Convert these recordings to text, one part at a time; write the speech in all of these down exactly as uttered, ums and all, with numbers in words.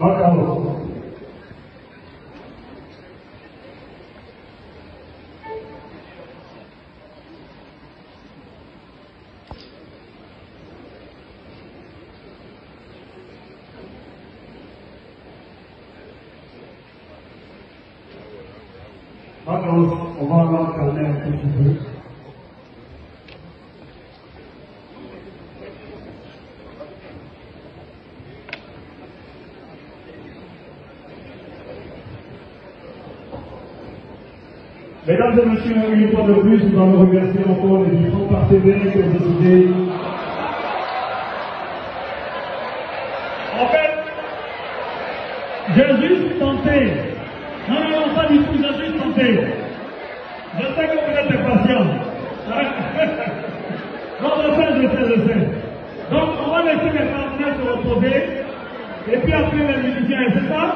Macao. Macao, on va avoir calmer un petit peu. Mesdames et messieurs, une fois de plus, nous allons remercier encore les différents partenaires qui ont décidé. En fait, j'ai juste tenté. Non, non, non, pas du tout, j'ai juste tenté. Je sais que vous êtes impatients. Non, je sais, je sais, je sais. Donc, on va laisser les partenaires se reposer. Et puis après, les musiciens, c'est ça?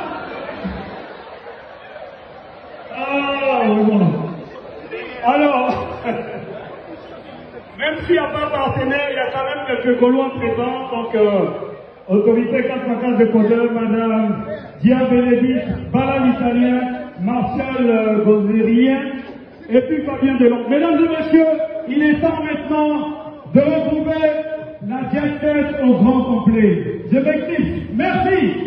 Ah, oui, bon. Alors, même s'il n'y a pas de partenaire, il y a quand même quelques Gaulois présents. Donc, euh, autorité quatre cent quinze de Codeur, Madame Dia Bénédicte, Bala l'Italien, Martial euh, Gozérien, et puis Fabien Delon. Mesdames et messieurs, il est temps maintenant de retrouver la diathèse au grand complet. Je m'excuse. Merci.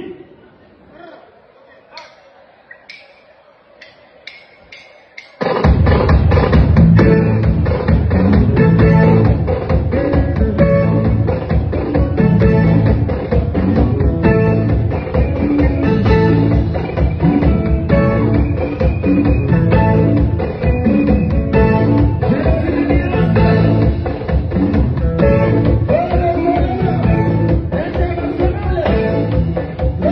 Internacionales.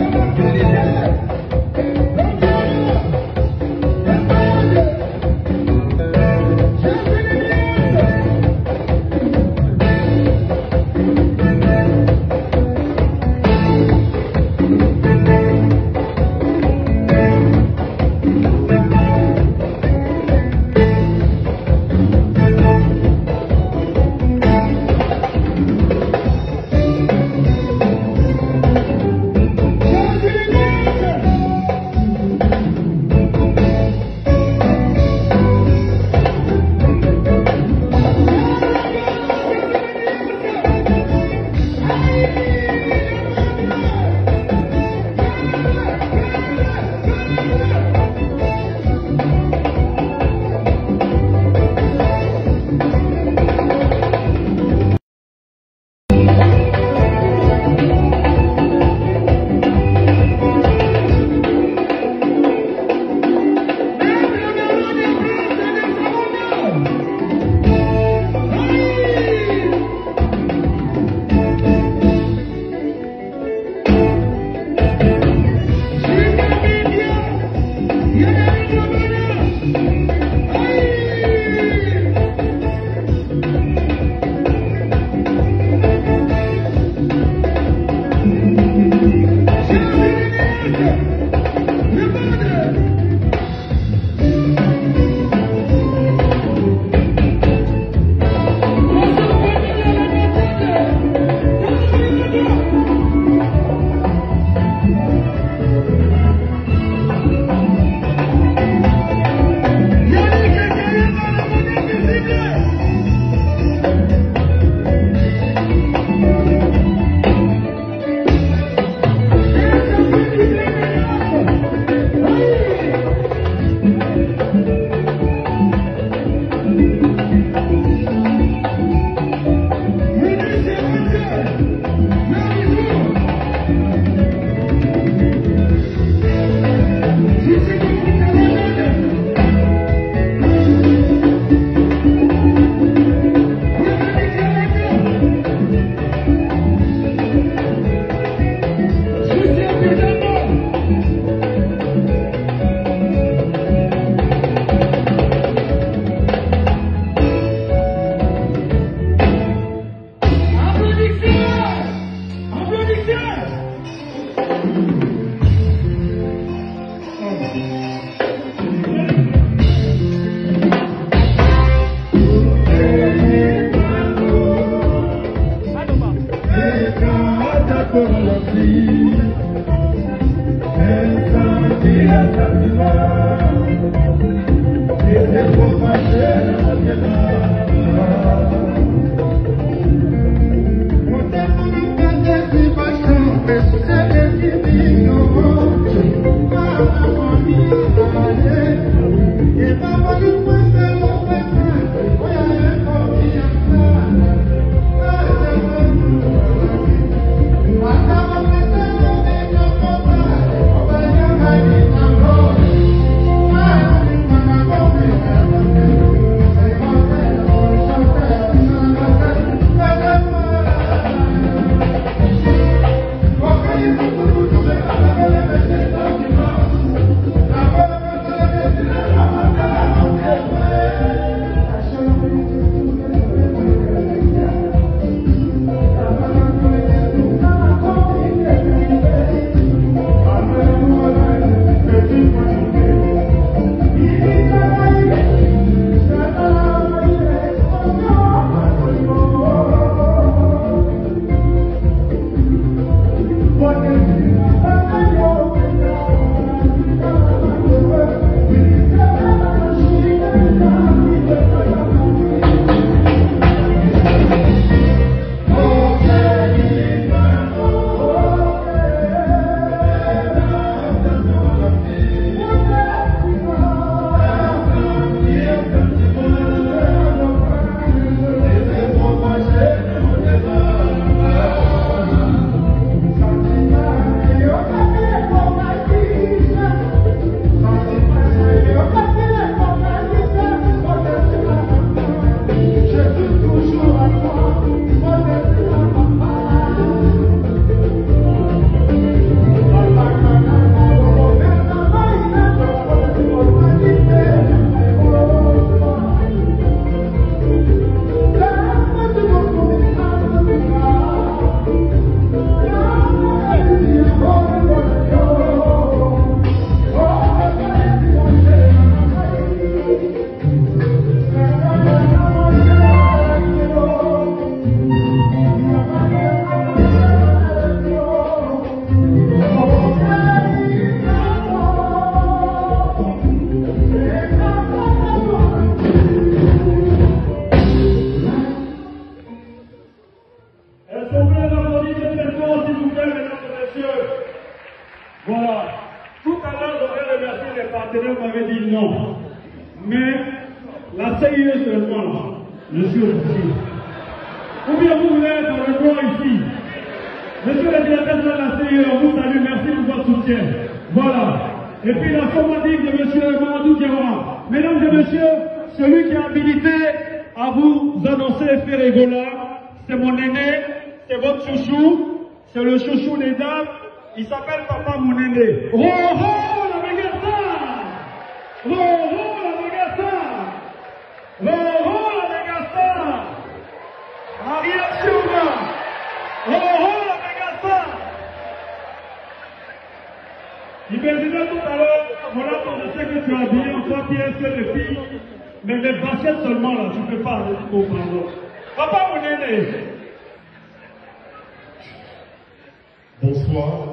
Bonsoir,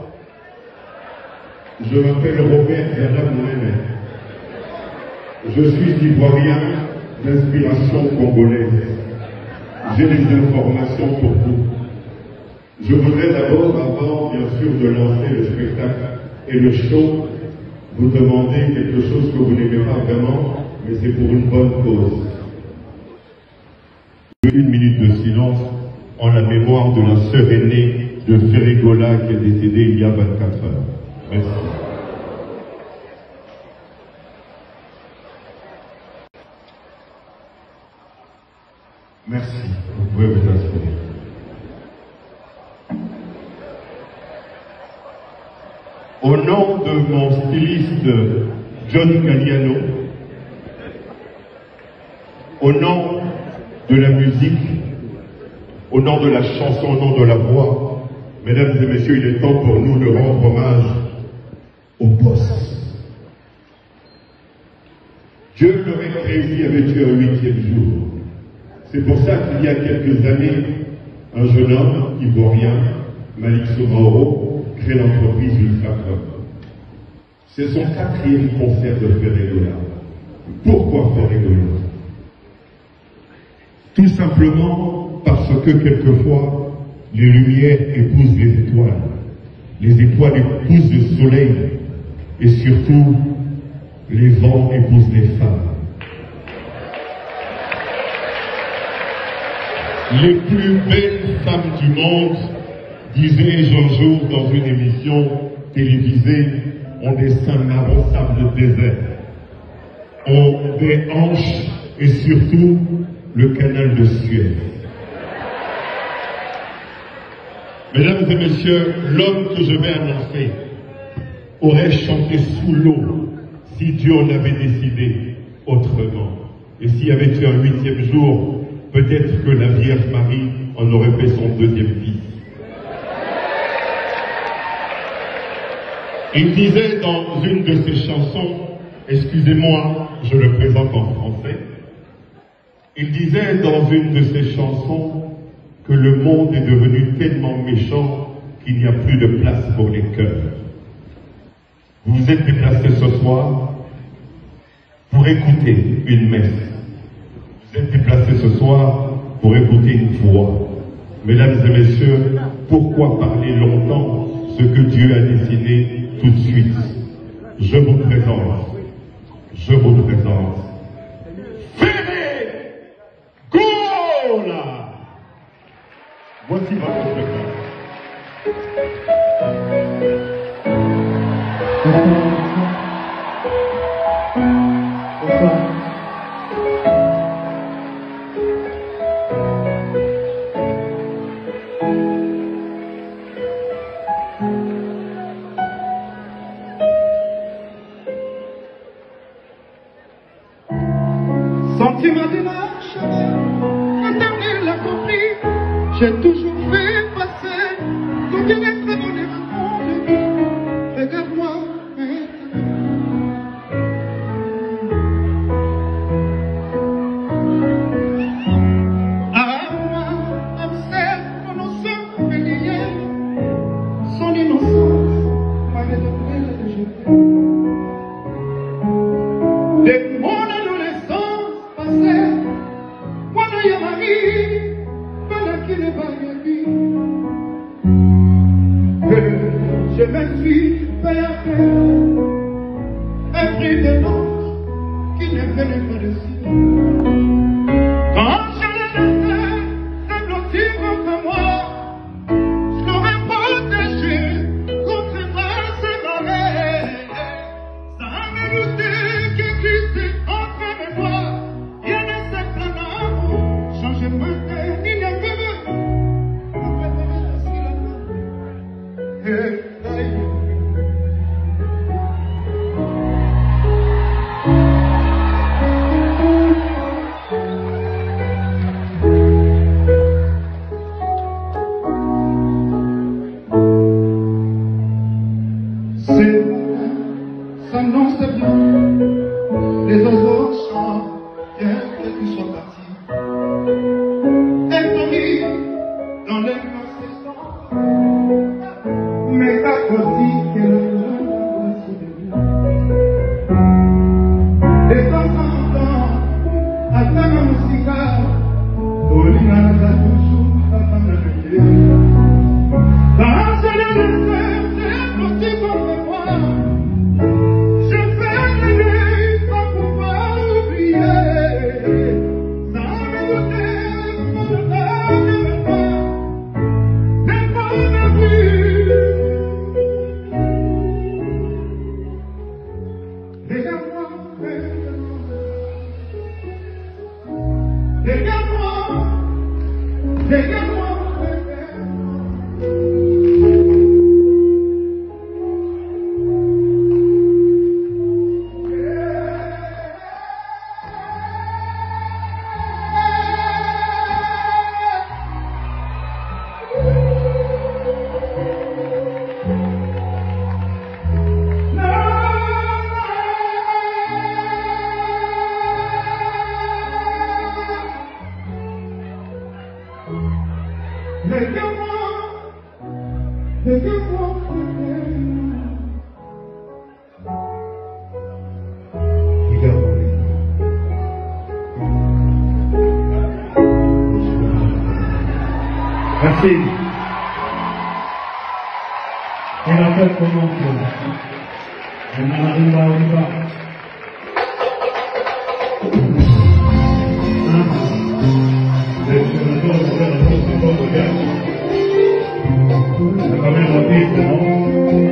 je m'appelle Robert Zana Mounéné. Je suis ivoirien d'inspiration congolaise. J'ai des informations pour vous. Je voudrais d'abord, avant bien sûr de lancer le spectacle et le show, vous demander quelque chose que vous n'aimez pas vraiment, mais c'est pour une bonne cause. Une minute de silence en la mémoire de la sœur aînée de Ferregola qui est décédée il y a vingt-quatre heures. Merci. Merci. Vous pouvez vous asseoir. Au nom de mon styliste John Galliano, au nom de la musique, au nom de la chanson, au nom de la voix, mesdames et messieurs, il est temps pour nous de rendre hommage au boss. Dieu l'aurait créé avec eux un huitième jour. C'est pour ça qu'il y a quelques années, un jeune homme ivoirien, Malik Somaoro, crée l'entreprise Ultra Club. C'est son quatrième concert de Ferregola. Pourquoi faire rigoler? Tout simplement parce que quelquefois, les lumières épousent les étoiles, les étoiles épousent le soleil, et surtout, les vents épousent les femmes. Les plus belles femmes du monde, disais-je un jour dans une émission télévisée, ont des seins marron sable désert, ont des hanches et surtout le canal de Suez. Mesdames et messieurs, l'homme que je vais annoncer aurait chanté sous l'eau si Dieu en avait décidé autrement. Et s'il y avait eu un huitième jour, peut-être que la Vierge Marie en aurait fait son deuxième fils. Il disait dans une de ses chansons, excusez-moi, je le présente en français, il disait dans une de ses chansons que le monde est devenu tellement méchant qu'il n'y a plus de place pour les cœurs. Vous vous êtes déplacés ce soir pour écouter une messe. Vous êtes déplacés ce soir pour écouter une voix. Mesdames et messieurs, pourquoi parler longtemps ce que Dieu a dessiné tout de suite? Je vous présente, je vous présente Ferré Gola. Voici votre spectacle. Sentiment de marche, l'éternel l'a compris. J'ai toujours fait passer toutes les très bonnes raisons de vie. Regarde-moi maintenant. À moi, observe mon innocence bélier. Son innocence m'avait donné la jeter. Dès mon adolescence passée, moi il y a ma vie, pendant qu'il n'est pas vie. Je me suis fait après un prix de l'ange qui ne venait pas de ci. Quand je l'ai laissé, c'est blotti contre moi, je l'aurais protégé contre mal ses marées. Ça m'a douté que Christ est entre mes doigts. Il y a de ces plans d'amour, changer ma tête, il n'y a que moi. Ma préférée est sur la main. Hey, hey. C'est, ça non c'est bien, les oiseaux chantent, bien qu'ils soient partis. Intromis dans les processions, mais à côté que le monde se déroule. De temps en temps, à ta musique, Dolina n'a toujours pas fait de quand je l'ai laissé, c'est possible pour moi. Je fais l'aimer sans pouvoir oublier. Sans me douter, sans me donner le temps, n'est pas ma vie. Regarde-moi, regarde-moi, regarde-moi, regarde-moi. Regarde-moi, regarde-moi, Regarde-moi. Merci. Et la fête commence. On arrive, on y va. C'est quand même rapide, non?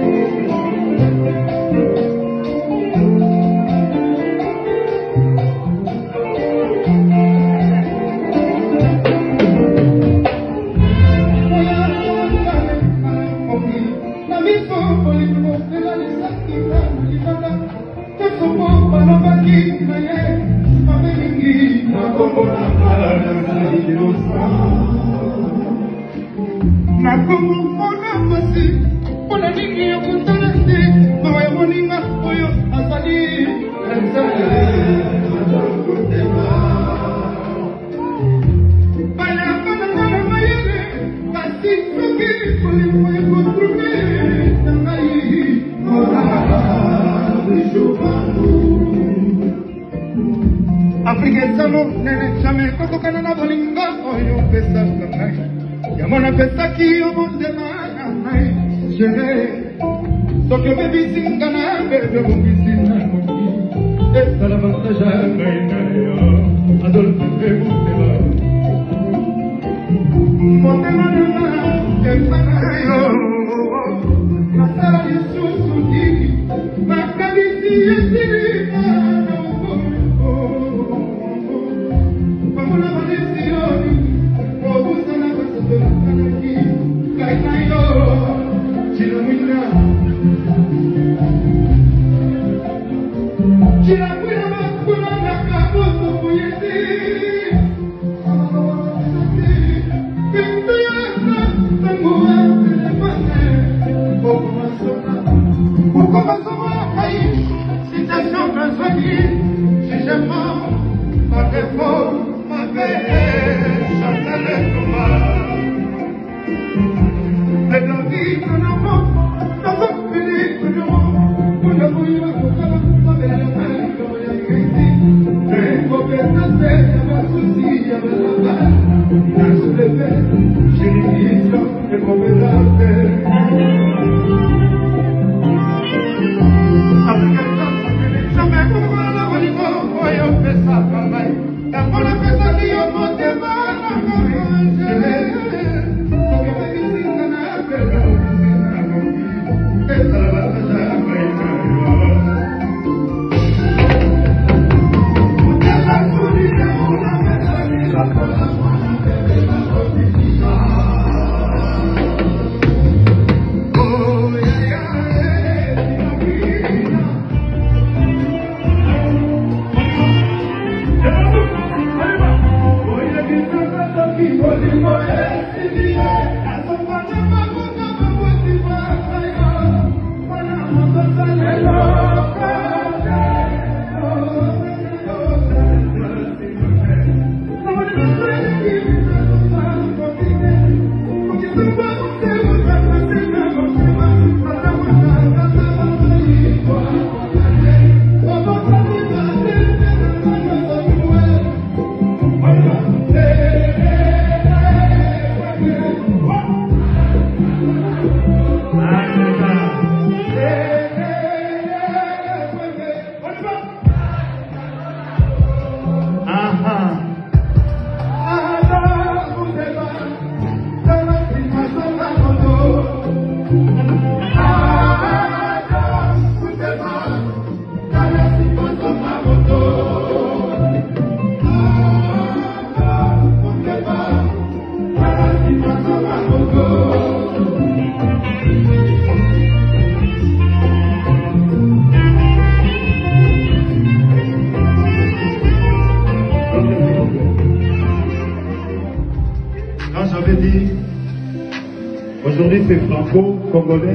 Aujourd'hui, c'est franco-congolais,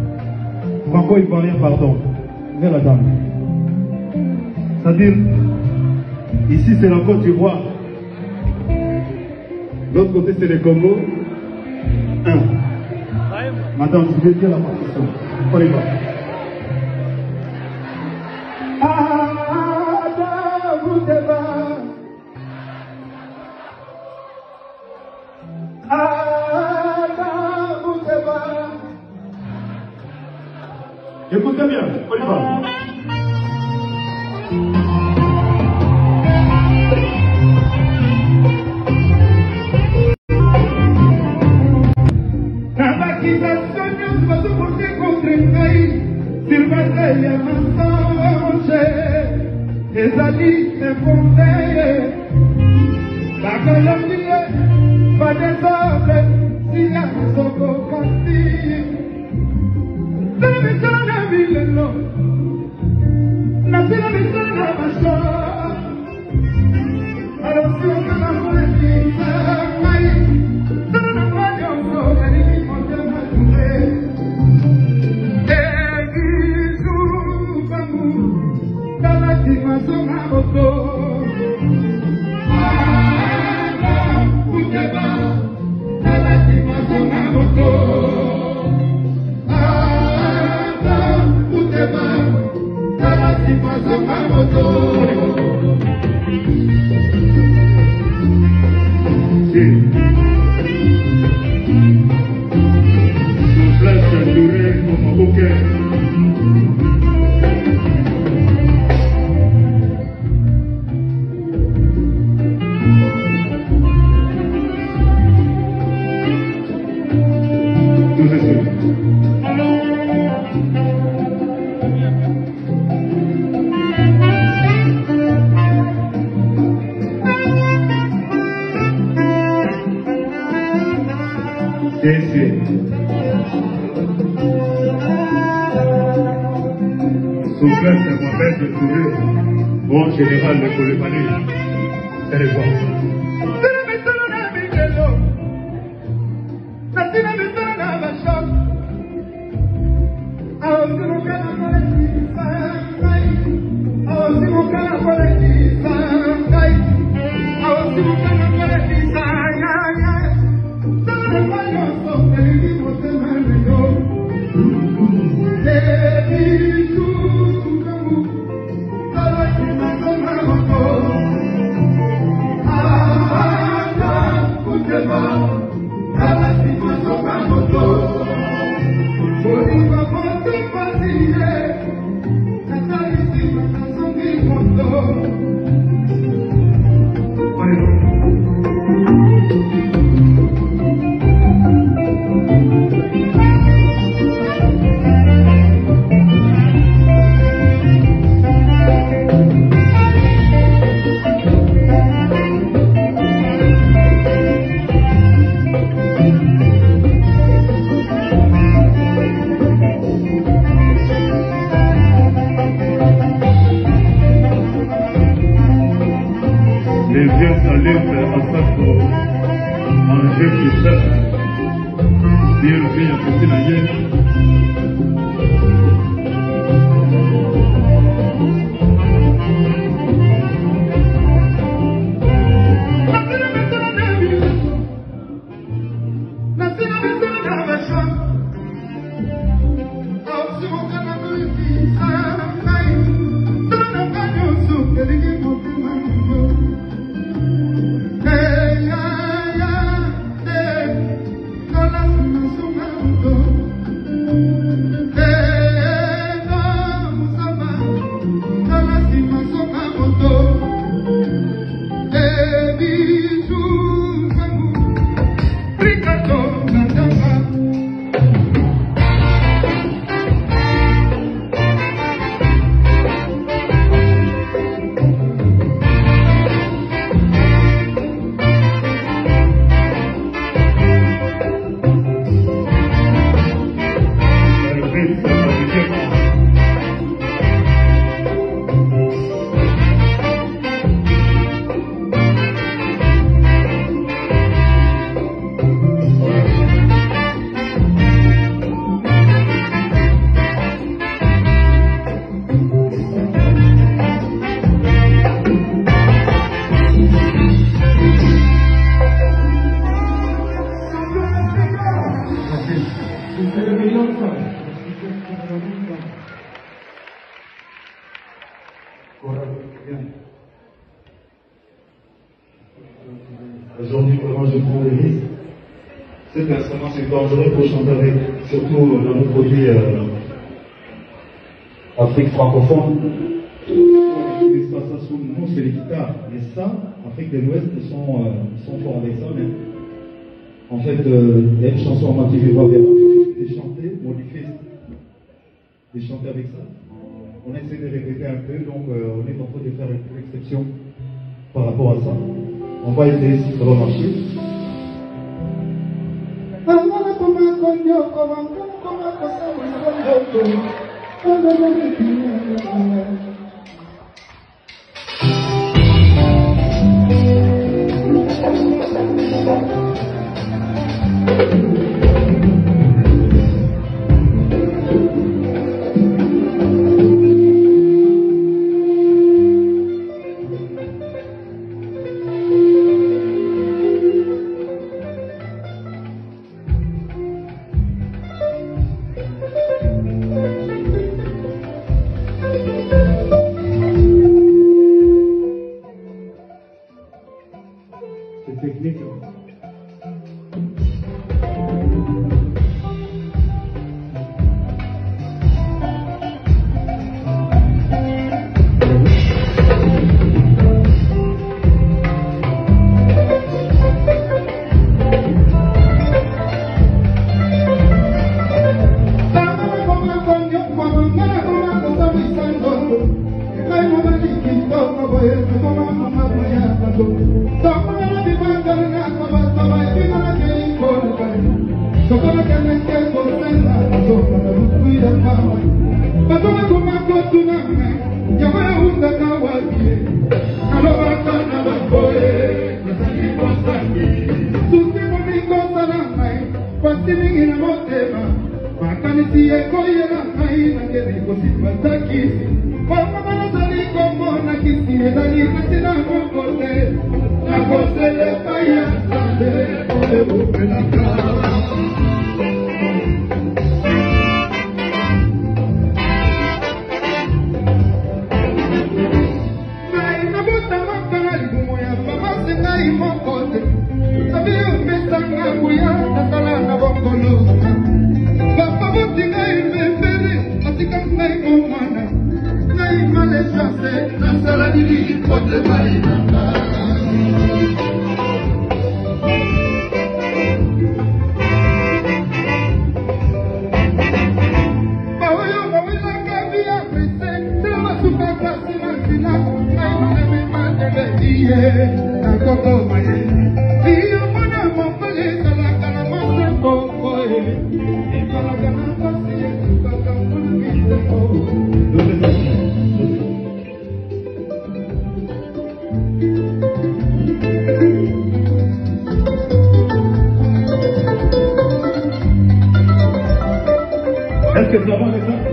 franco-ivoirien, pardon. Vers la dame. C'est-à-dire, ici, c'est la Côte d'Ivoire. L'autre côté, c'est le Congo. Un. Madame, vous devez dire la partition. On y va. Ah, vous devez. Ah. bien, on y va. Ezali efondeye, la Colombie va désordre si la soko kasi. Sala misana vilelo, na sala misana basho. Arosio kana mwezi samai, sala na mwanya uso kari kimote mazure. Egizu bangu. Mazonga moto, ah, uteba, talati mazonga moto, ah, uteba, talati mazonga moto. Soufflesse durée comme un bouquet. Soufflesse Mohamed de Touré, bon général de Colébani, allez voir. Aujourd'hui, vraiment, je prends des risques. Cet instrument, c'est dangereux pour chanter avec, surtout dans nos produits. Euh, Afrique francophone. Ça, ça, sous nous, c'est les guitares. Mais ça, Afrique de l'Ouest, ils sont, euh, ils sont forts avec ça. Mais en fait, euh, il y a une chanson en moitié voir vers des chanter, modifier, des chanter avec ça. On essaie de répéter un peu, donc euh, on est en train de faire une petite exception par rapport à ça. On va essayer si ça va marcher. Est-ce que ça va avec ça?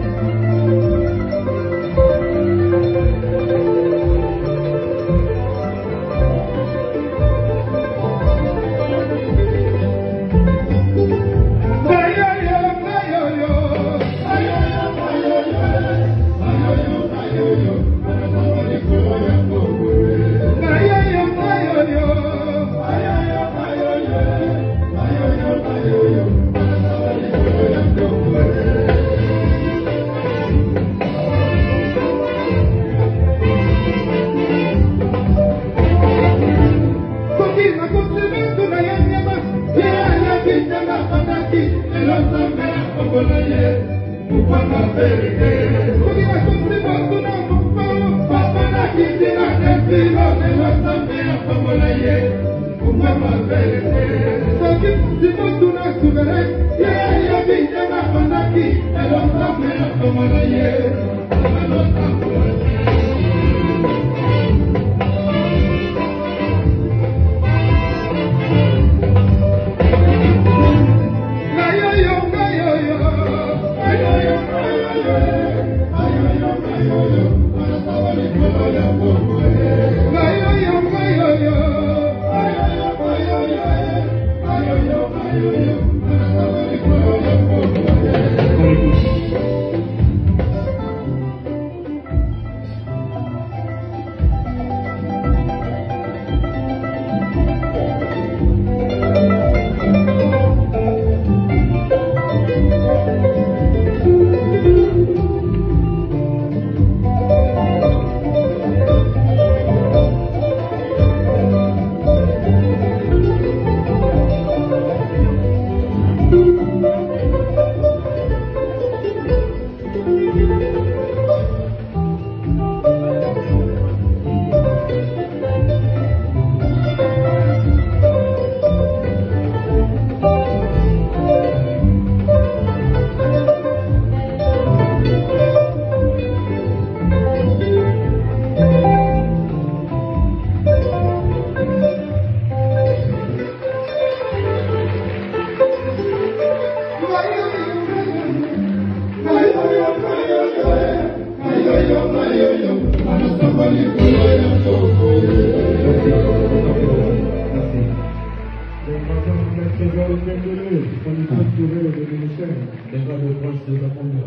le bienvenu, on est capturé le ministère, déjà le prince de Zaponga.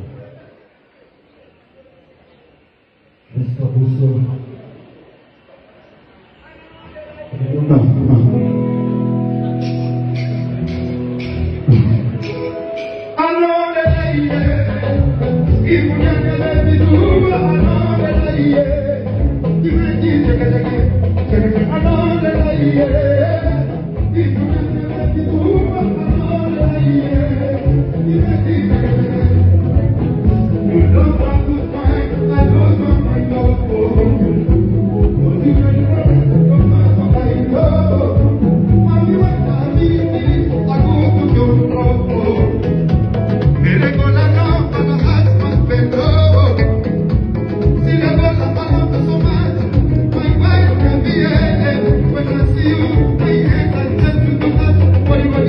Resta Bousso. What do you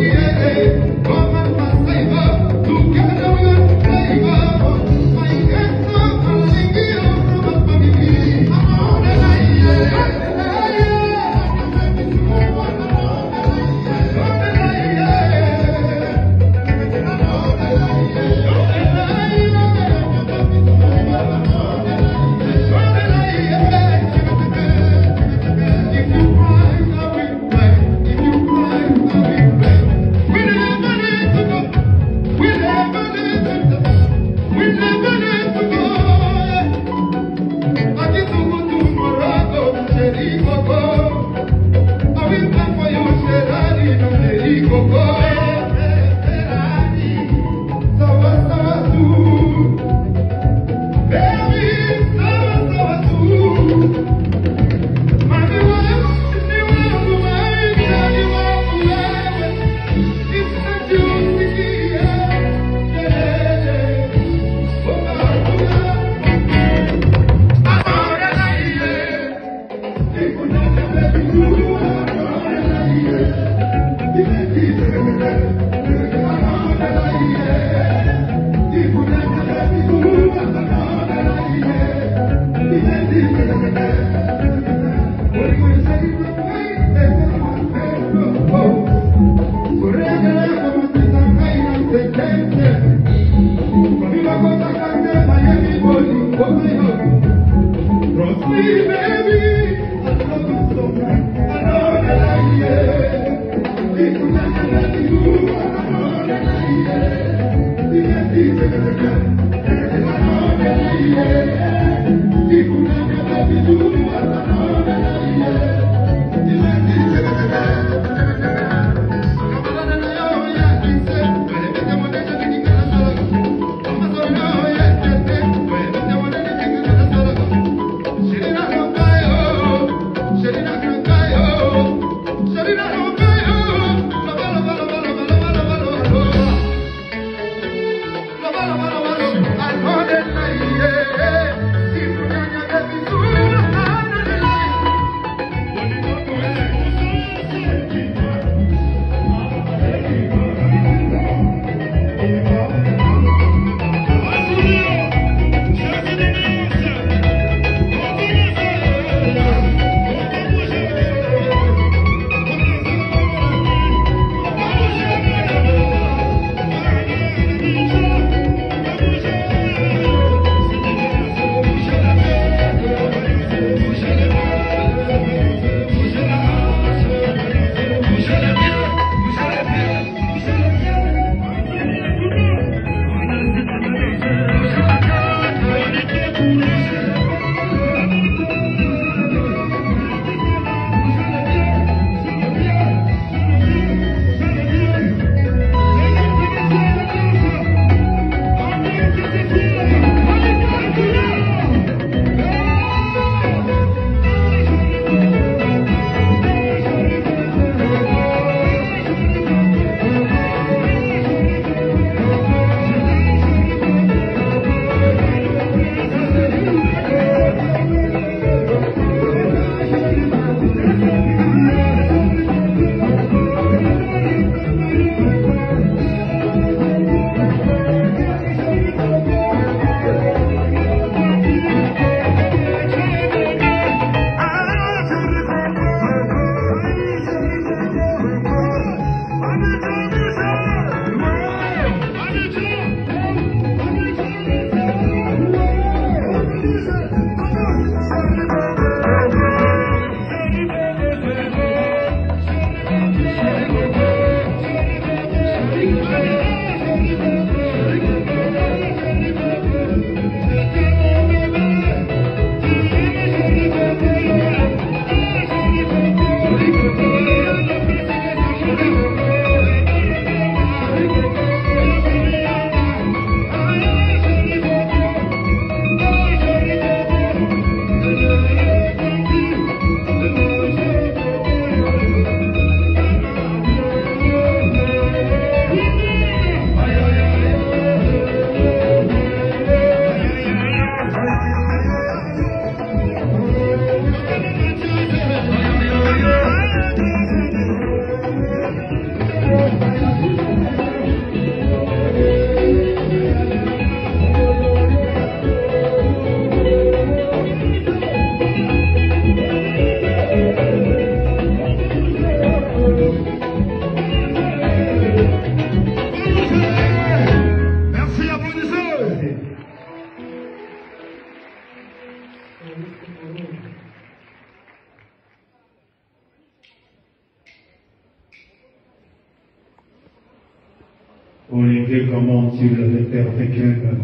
Olivier, comment tu l'avais fait avec un...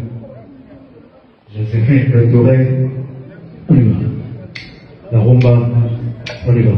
Joséphine de Doré. On y va. La rumba, on y va.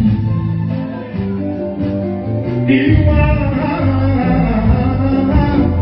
You are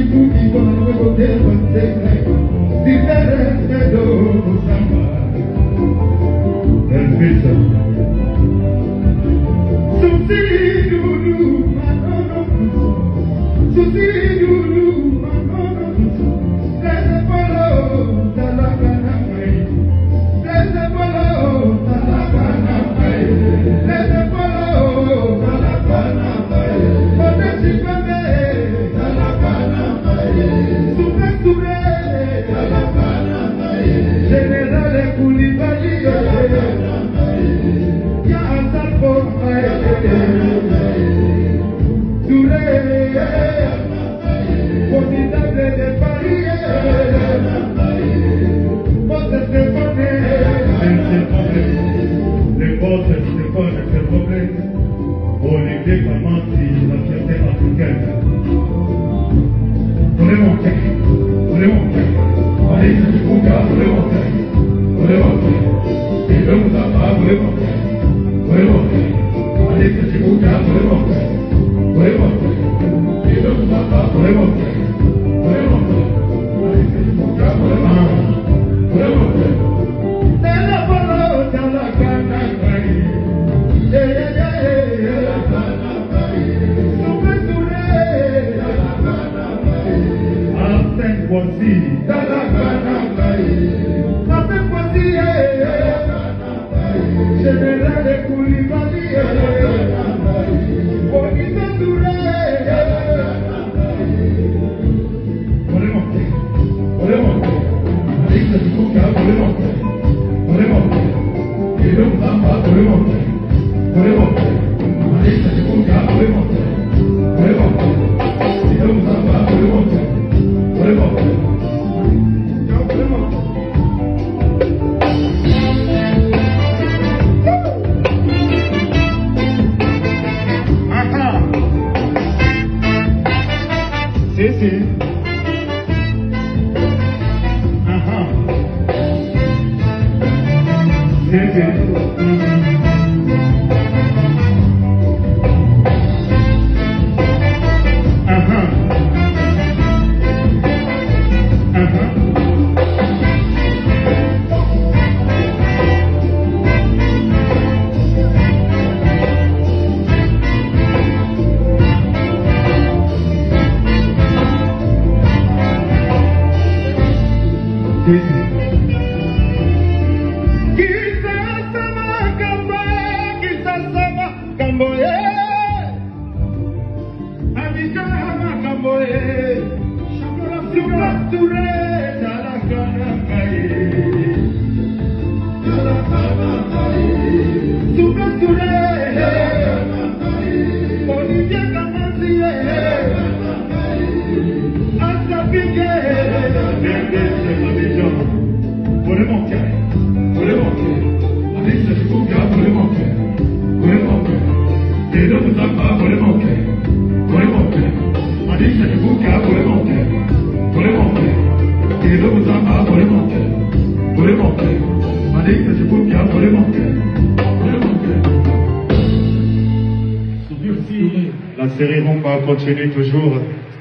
Continue toujours.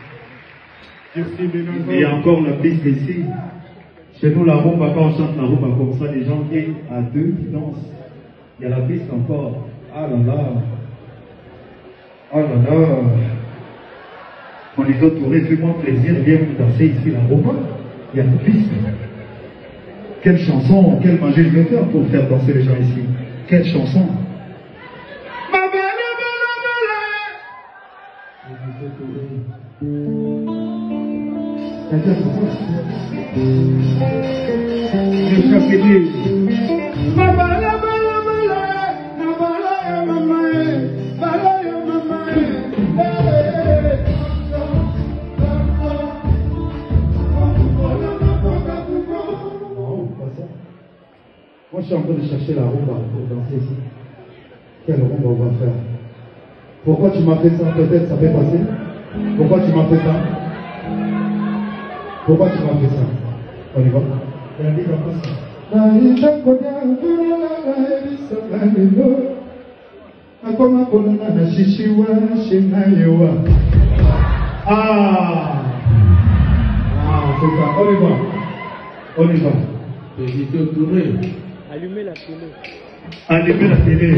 Il y a encore la piste ici. Chez nous, la rumba, quand on chante la rumba comme ça, les gens viennent à deux qui dansent. Il y a la piste encore. Ah là là. Ah là là. On les autres touristes, fais-moi plaisir, viens danser ici la rumba. Il y a la piste. Quelle chanson, quel manger je vais faire pour faire danser les gens ici? Quelle chanson? Moi, je suis en train de chercher la rumba pour danser ici. Quelle rumba on va faire? Pourquoi tu m'as fait ça? Peut-être ça peut passer. Pourquoi tu m'as fait ça? Pourquoi tu m'as fait ça? On y va? Ah! c'est ça. On y va. On y va. Allumez la télé. Allumez la télé.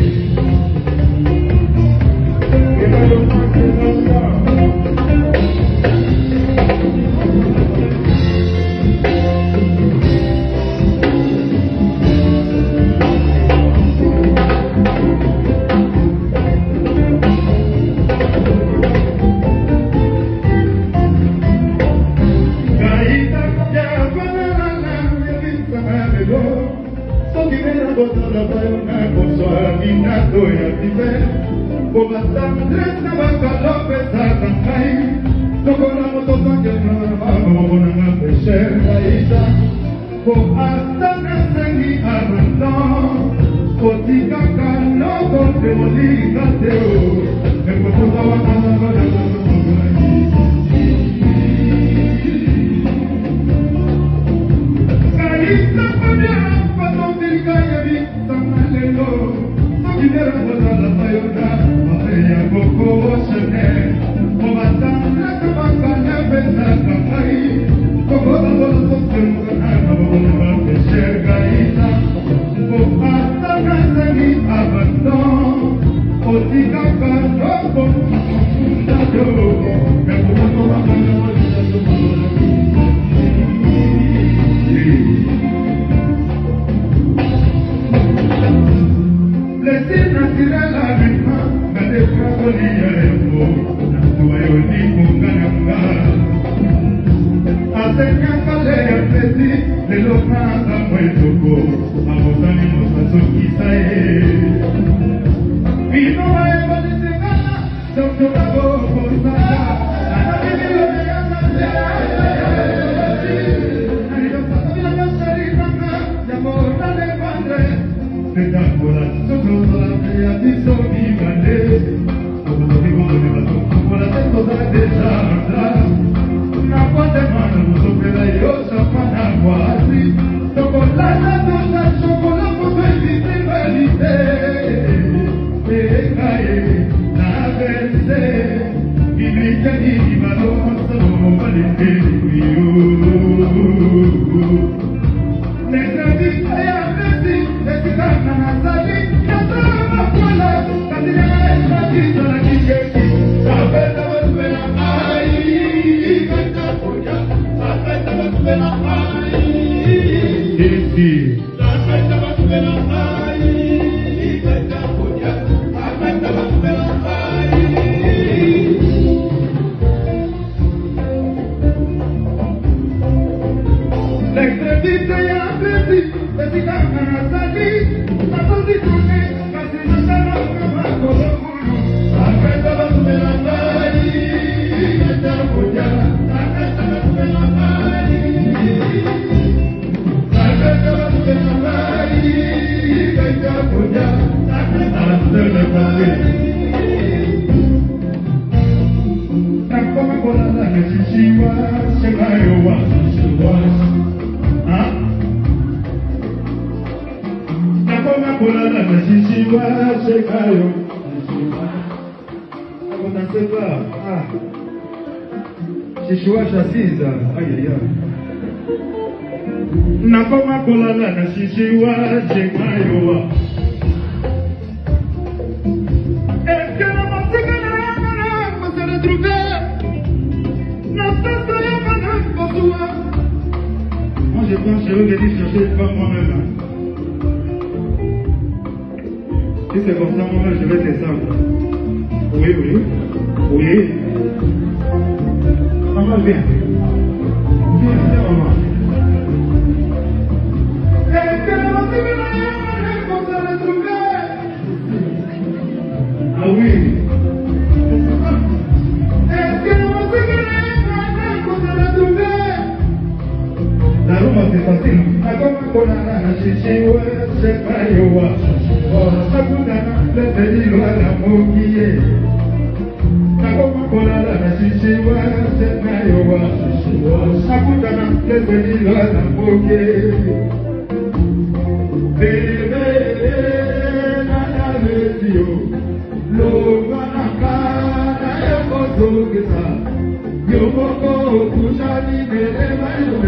Yo,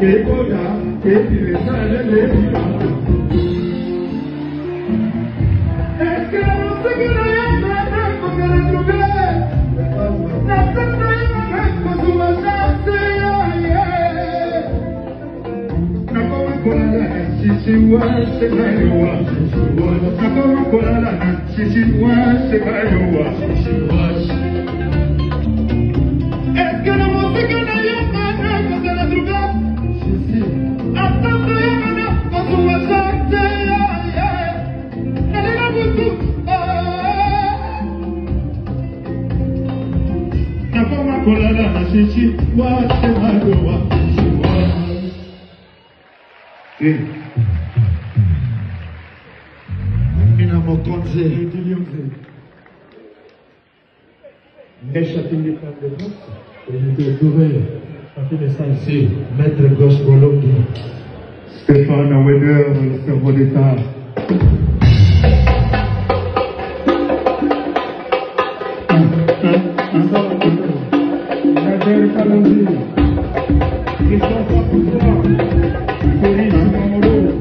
Maître Gauche Bologna, Stéphane Weder, le cerveau d'État. Nader Kalonji, Christophe Apousoir, Félix Mamolo.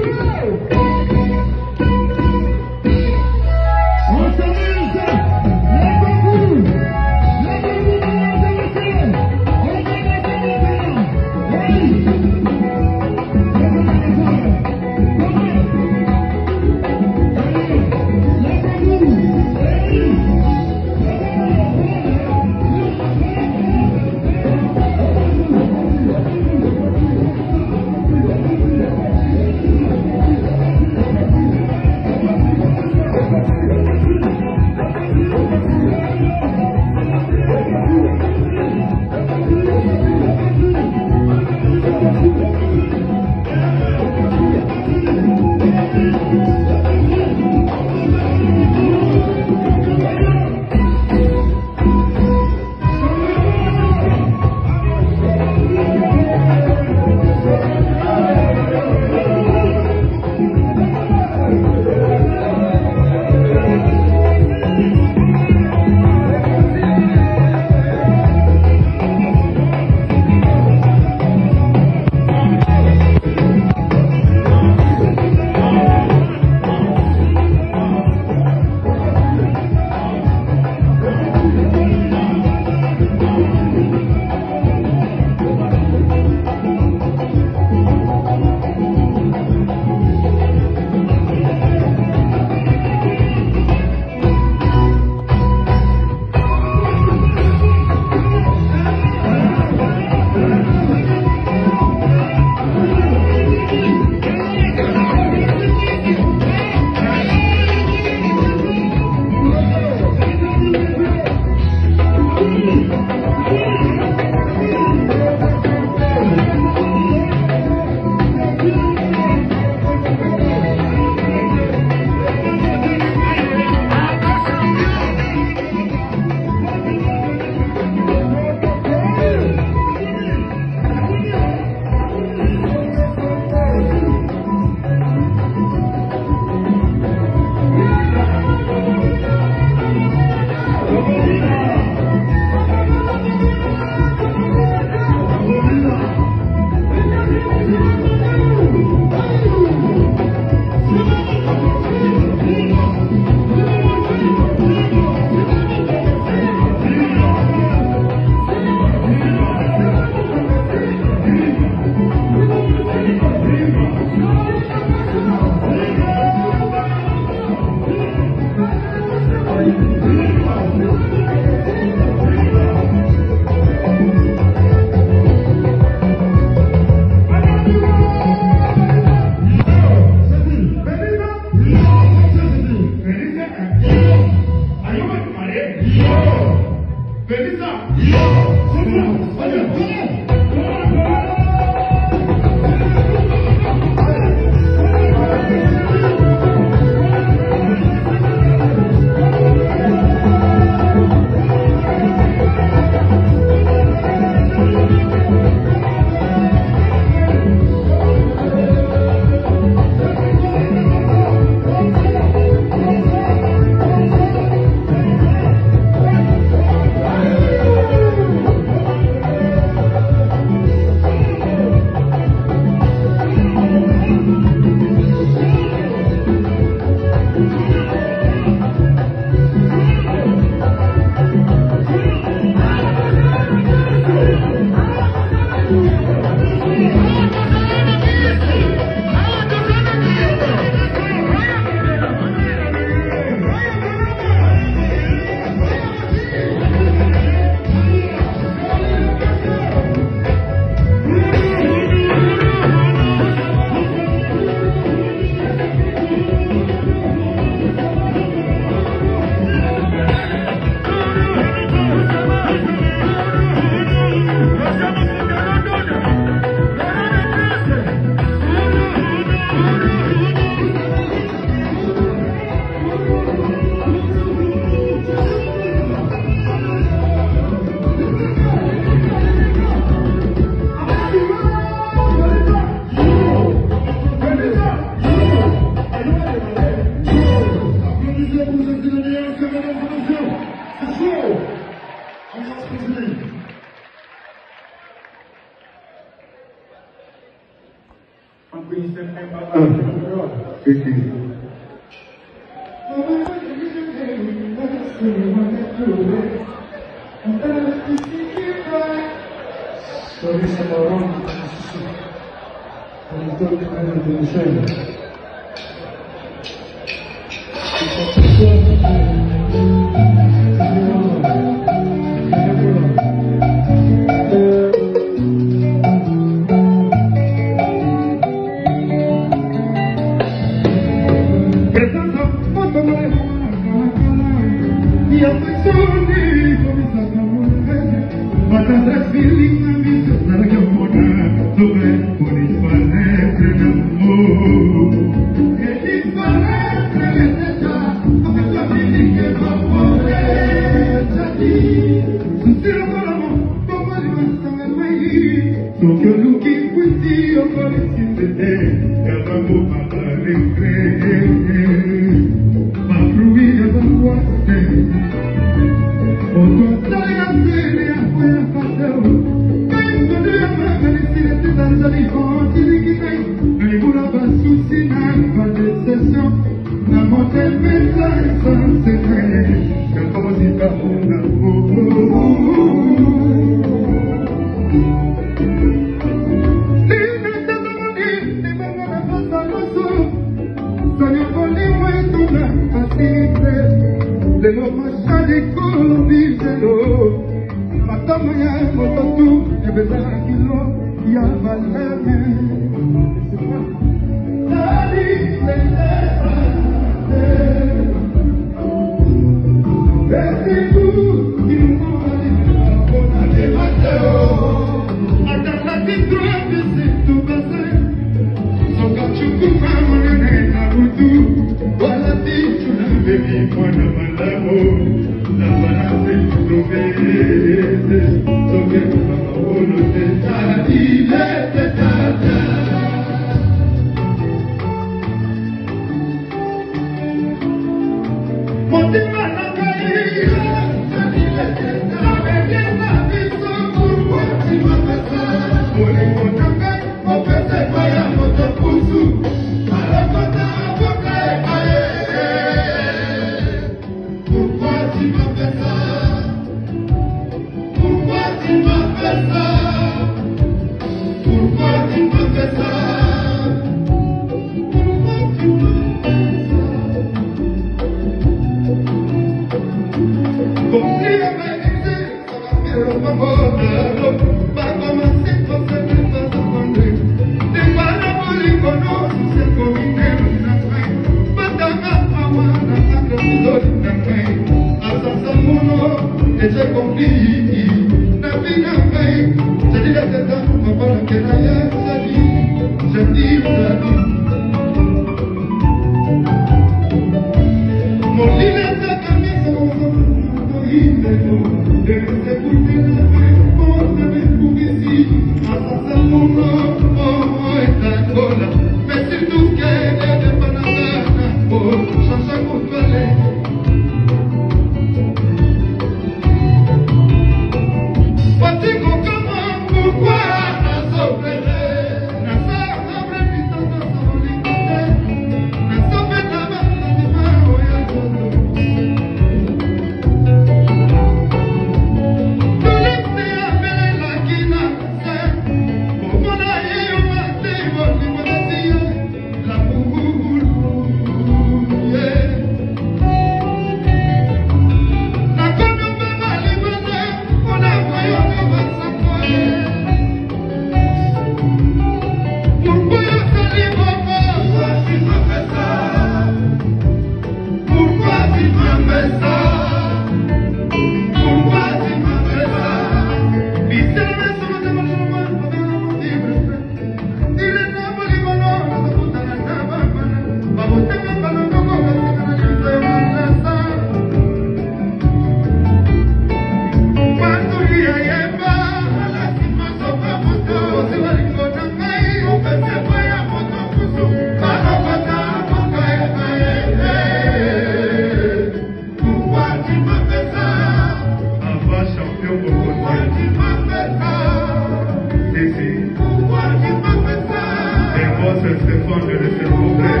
c'est Stéphane de laisser le contraire.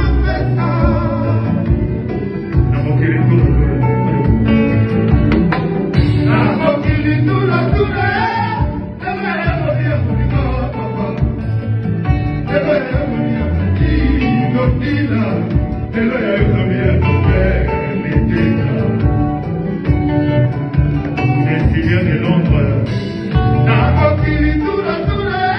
La moquerie de tout le monde. La moquerie de tout le monde. Cecilia de Londres. La moquerie de tout le monde.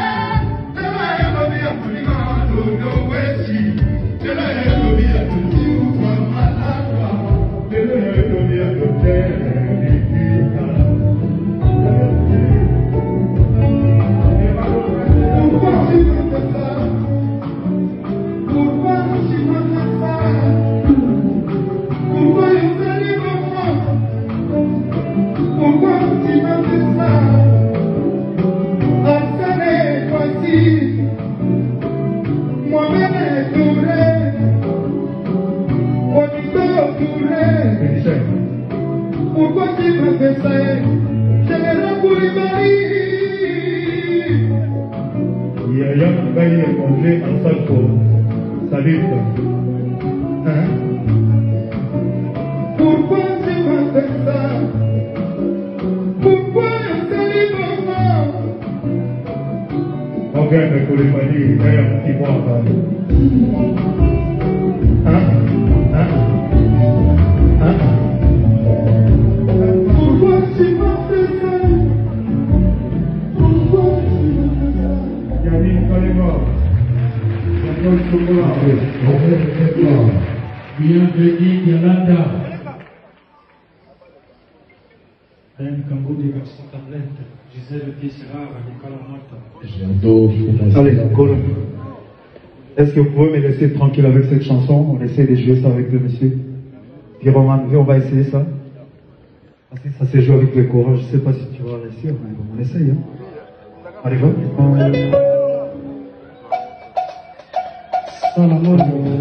Pourquoi tu me fais ça? Général Koulibaly. Yaya Mbaye est mangé en salto. Salut. Hein? Pourquoi tu me fais ça? Pourquoi c'est librement? Ok, mais Koulibaly, il y a un petit bois. Hein? Hein? Hein? Pourquoi tu m'as fait ça? Pourquoi tu m'as fait ça? Yannick Kalema. Jean-Paul Chocolat. Bienvenue, Yolanda. Alain Kambou des garçons tablettes. Gisèle Piessera, Nicolas Mata. Allez, cool. Est-ce que vous pouvez me laisser tranquille avec cette chanson? On essaie de jouer ça avec le monsieur. Puis Roman, on va essayer ça. Parce que ça s'est joué avec le courage. Je ne sais pas si tu vas réussir, mais on essaye. Hein. Allez, va. Sans la mort.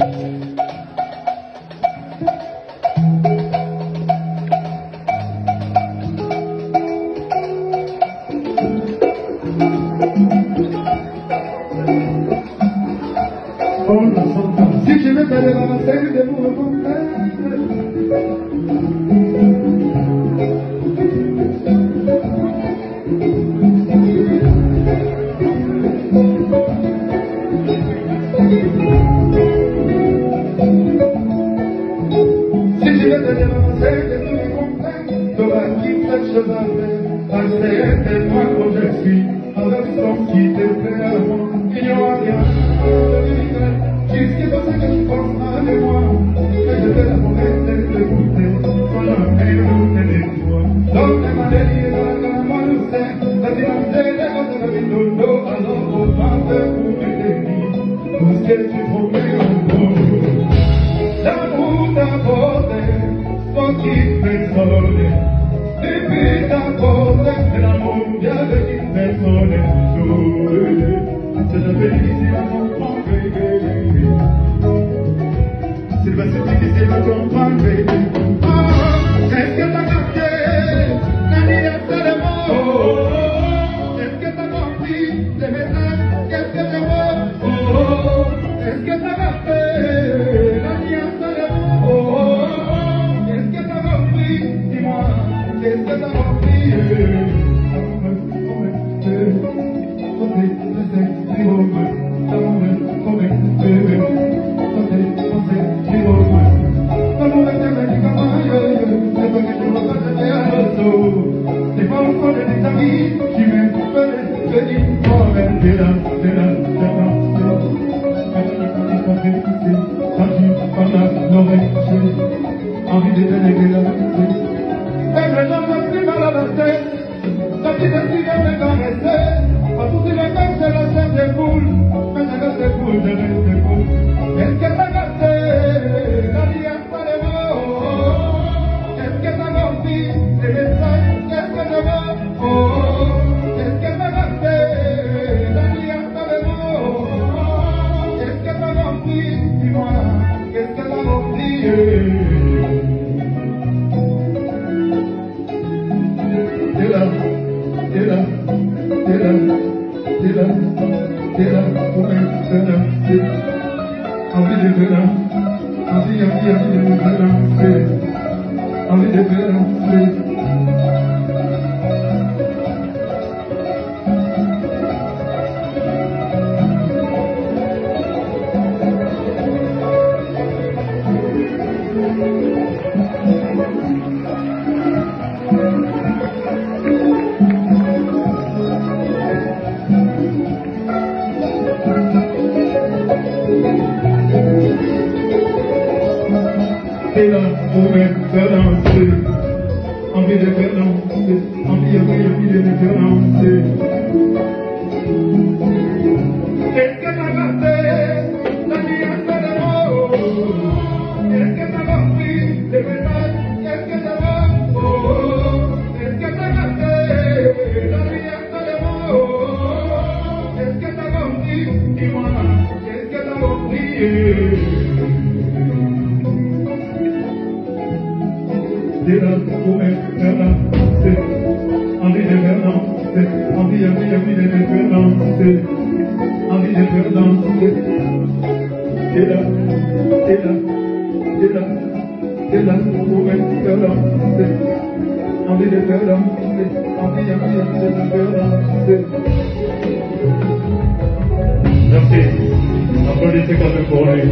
Si je me fais débarrasser de mon contraire. Si je me fais débarrasser de tous mes contraires, t'auras quitté ce cheval, accepte-moi comme je suis, avec son qui te plaît à moi, il n'y aura rien de difficile. Jusqu'à ce que je pense à moi, que je vais la promesse de goûter, sans jamais douter de toi. Donc, les maladies de la gamme, nous sait, la silence des gosses de la vie de l'eau, alors au vent de vous m'aider, tout ce que tu promets au bout. L'amour d'apporter, sans qui personne, depuis d'apporter, c'est l'amour bien de qui personne, toujours. C'est la félicité à comprendre, baby. C'est pas si difficile à comprendre, baby. Oh, est-ce que t'as capté l'anniversaire de moi? Oh, est-ce que t'as compris les messages? Qu'est-ce que je vois? Oh, est-ce que t'as capté l'anniversaire de moi? Oh, est-ce que t'as compris? Dis-moi, qu'est-ce que t'as compris? C'est pas encore des amis qui me feraient venir pour elle. C'est là, c'est là, c'est là, c'est là. Envie de déléguer la vérité. Et le nom m'a pris mal à la tête. La petite décide de me caresser. À tous les vacances, c'est la scène des poules. Mais je reste cool, je reste cool. Est-ce que t'as gâté la vie à pas les mots? Est-ce que t'as menti les messages? Qu'est-ce que je veux? Oh, est-ce que t'as gâté la vie à pas les mots? Est-ce que t'as menti? Dis-moi, qu'est-ce que t'as menti? T'es là, t'es là, t'es là, t'es là, t'es là, t'es là, t'es là, t'es là. danser, envie de te danser, envie, envie, envie de te danser, envie de te danser. Et là, pour me faire danser, envie de faire danser, envie, envie, envie de me faire danser. Est-ce que t'as gardé la nuance de mots? Est-ce que t'as compris les messages? Est-ce que t'as compris? Est-ce que t'as gardé la nuance de mots? Est-ce que t'as compris? Dis-moi, est-ce que t'as compris? Et là, pour me faire danser, envie de faire danser, envie, envie, envie de me faire danser, envie de faire danser. Et là, et là, et là, et là, pour me faire danser, envie de faire danser, envie, envie, envie de me faire danser. Merci. Applaudissez quand même pour lui.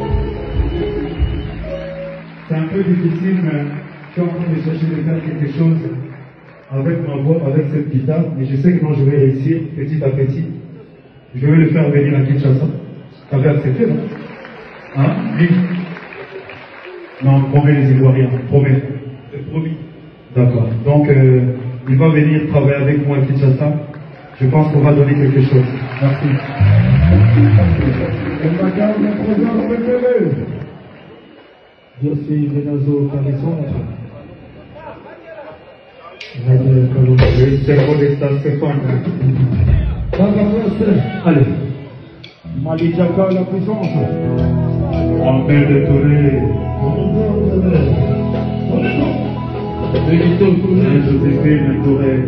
C'est un peu difficile, mais je suis en train de chercher de faire quelque chose avec ma voix, avec cette guitare, mais je sais que non, je vais réussir petit à petit. Je vais le faire venir à Kinshasa. Ça va accepter, non? Hein? Oui. Non, on promet les Ivoiriens, on promet. C'est promis. D'accord. Donc, euh, il va venir travailler avec moi à Kinshasa. Je pense qu'on va donner quelque chose. Merci. Et ma carte, mon président préféré. Diossi Venazo Carisson. Le cerveau d'État Stéphane. Allez. Malijaka, la puissance. Rambert de Touré. Benito Touré. Joséphine Touré.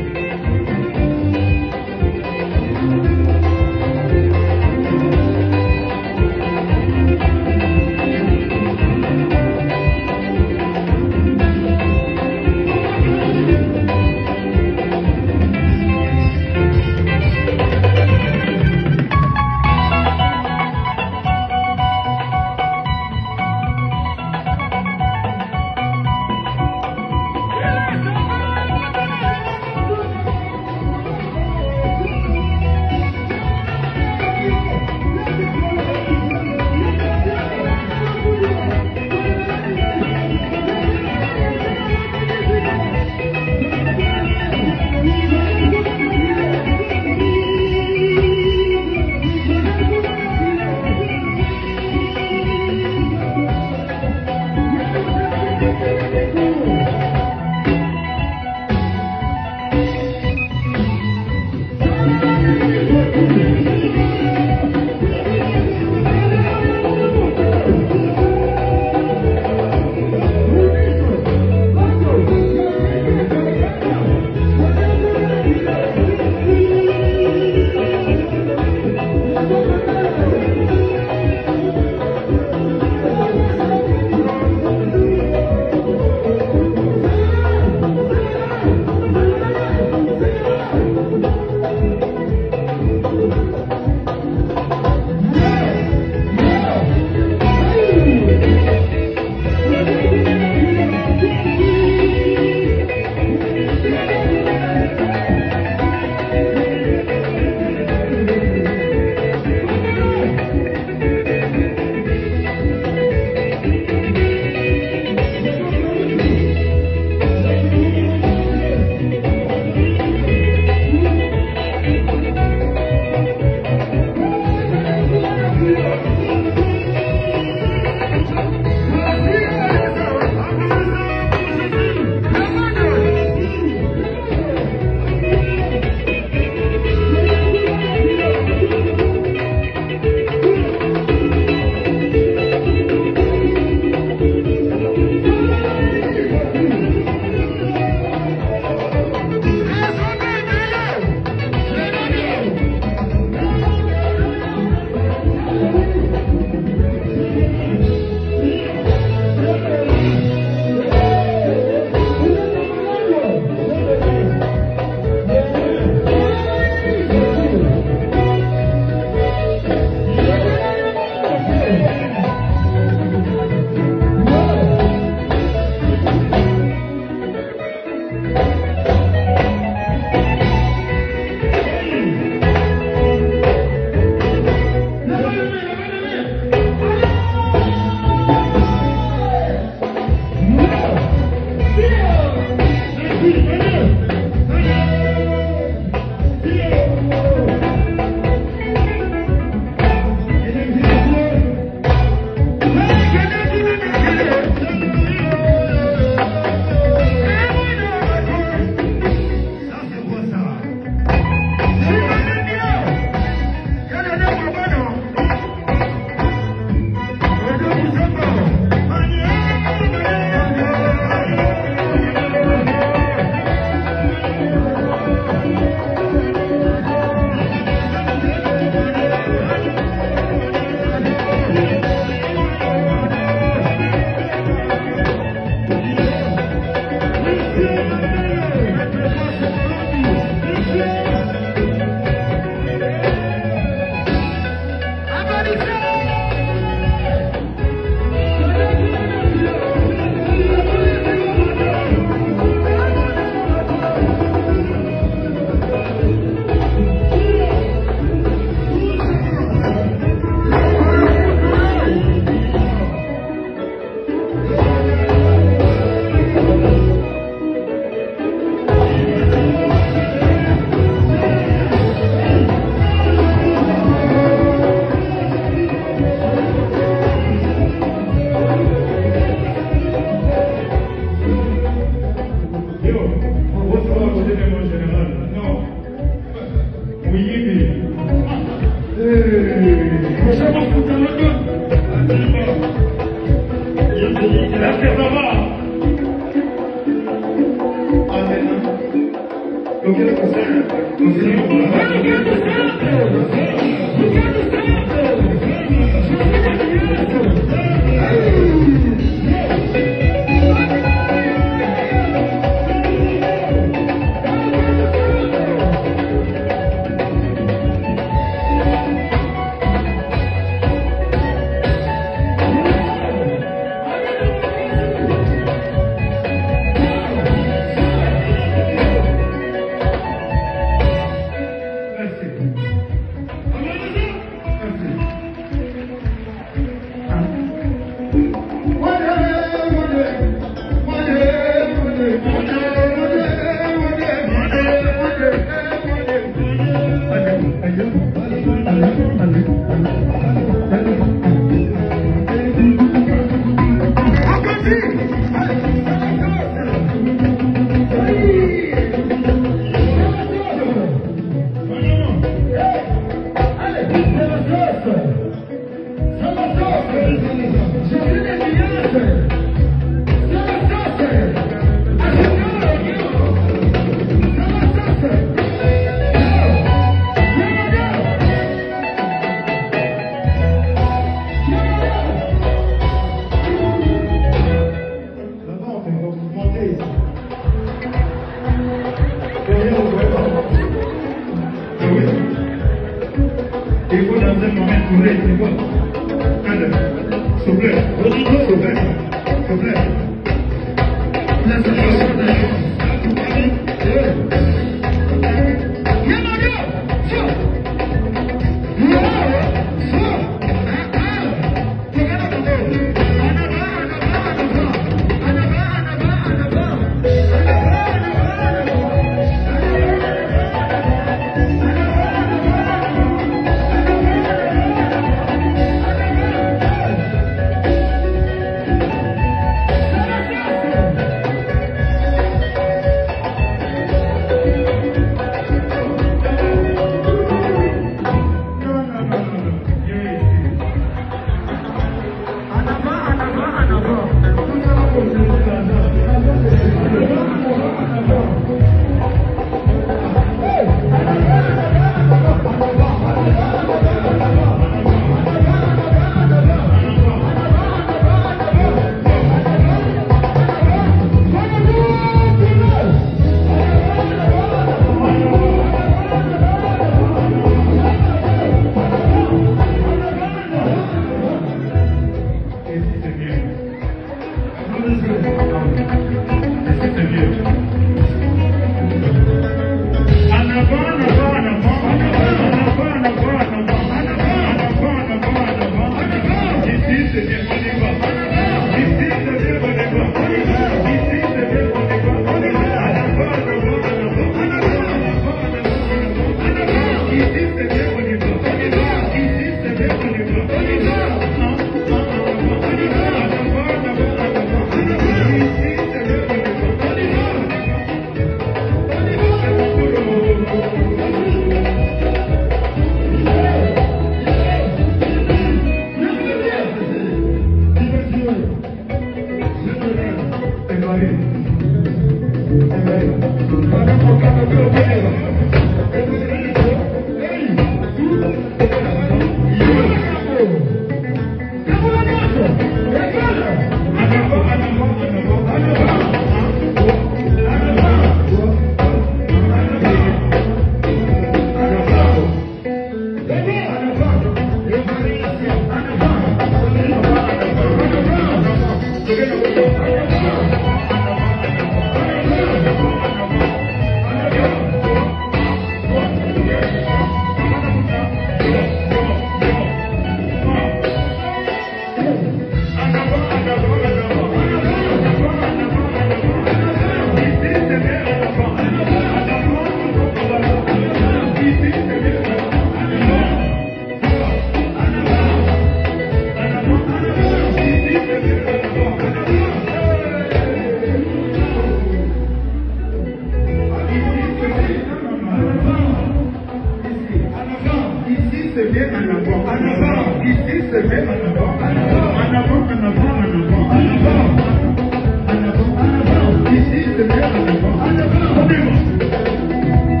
Ici, c'est bien en avant. En avant.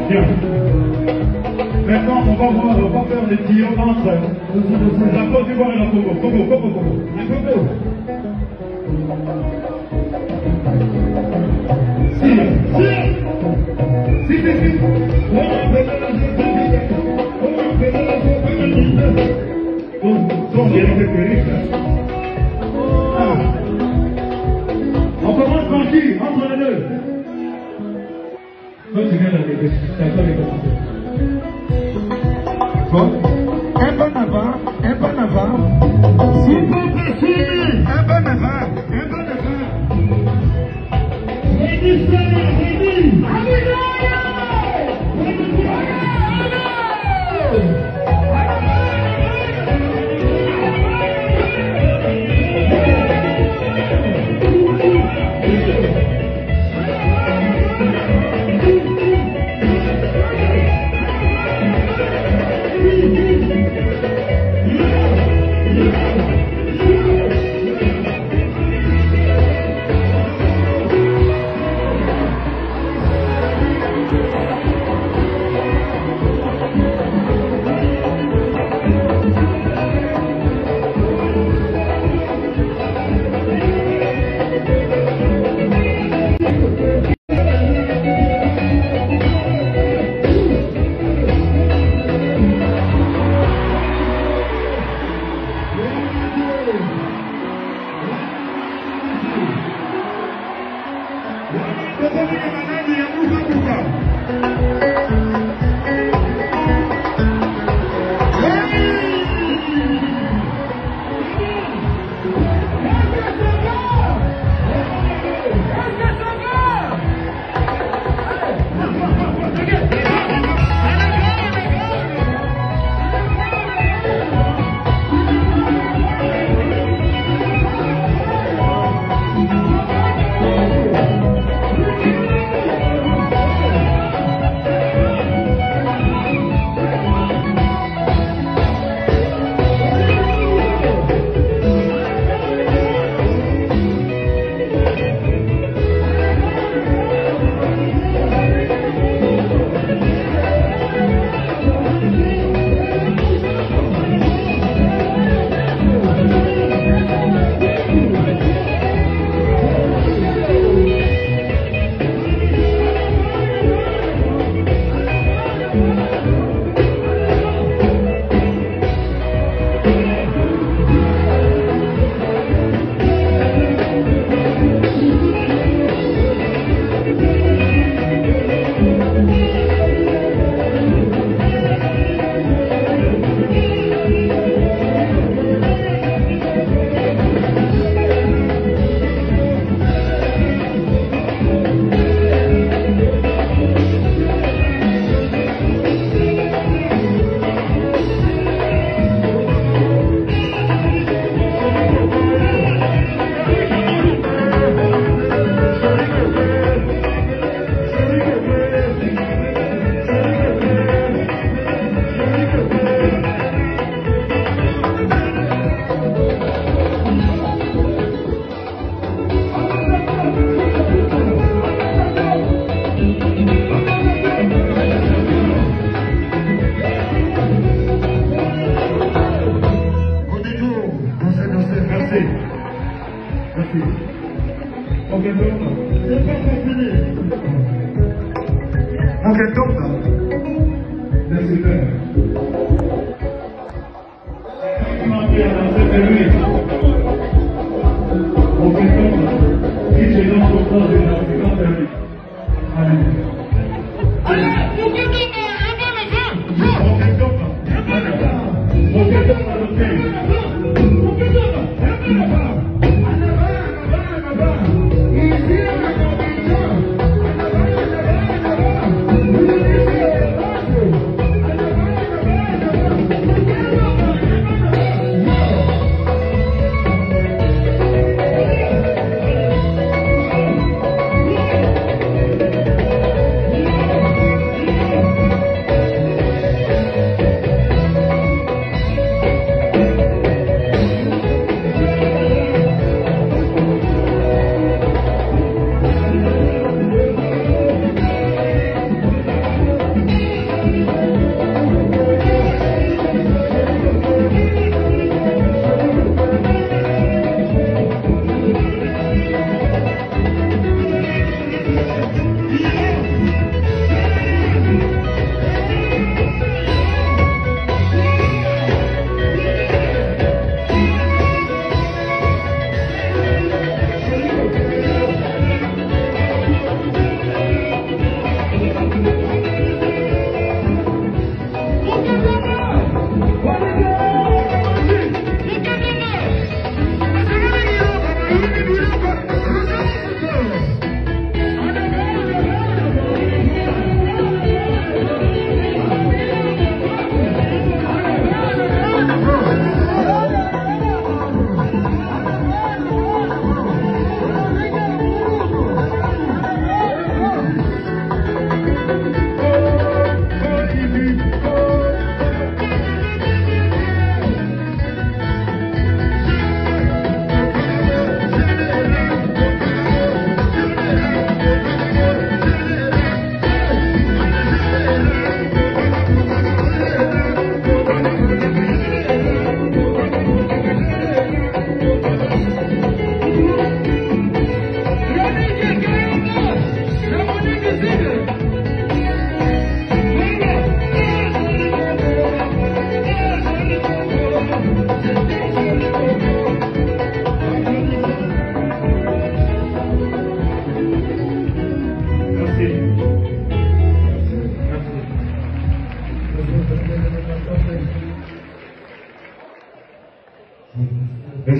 Bien. Maintenant, on va voir, on va faire des tirs entre la Côte d'Ivoire et la Congo. Congo, Congo, Congo. Le Congo. Si, si, si, si, si. On commence tranquille, entre les deux. Toi, tu viens d'arriver, c'est à toi de commencer. Bon, un bon avant, un bon avant. S'il vous plaît, un bon avant, un bon avant. Ready, ready, ready.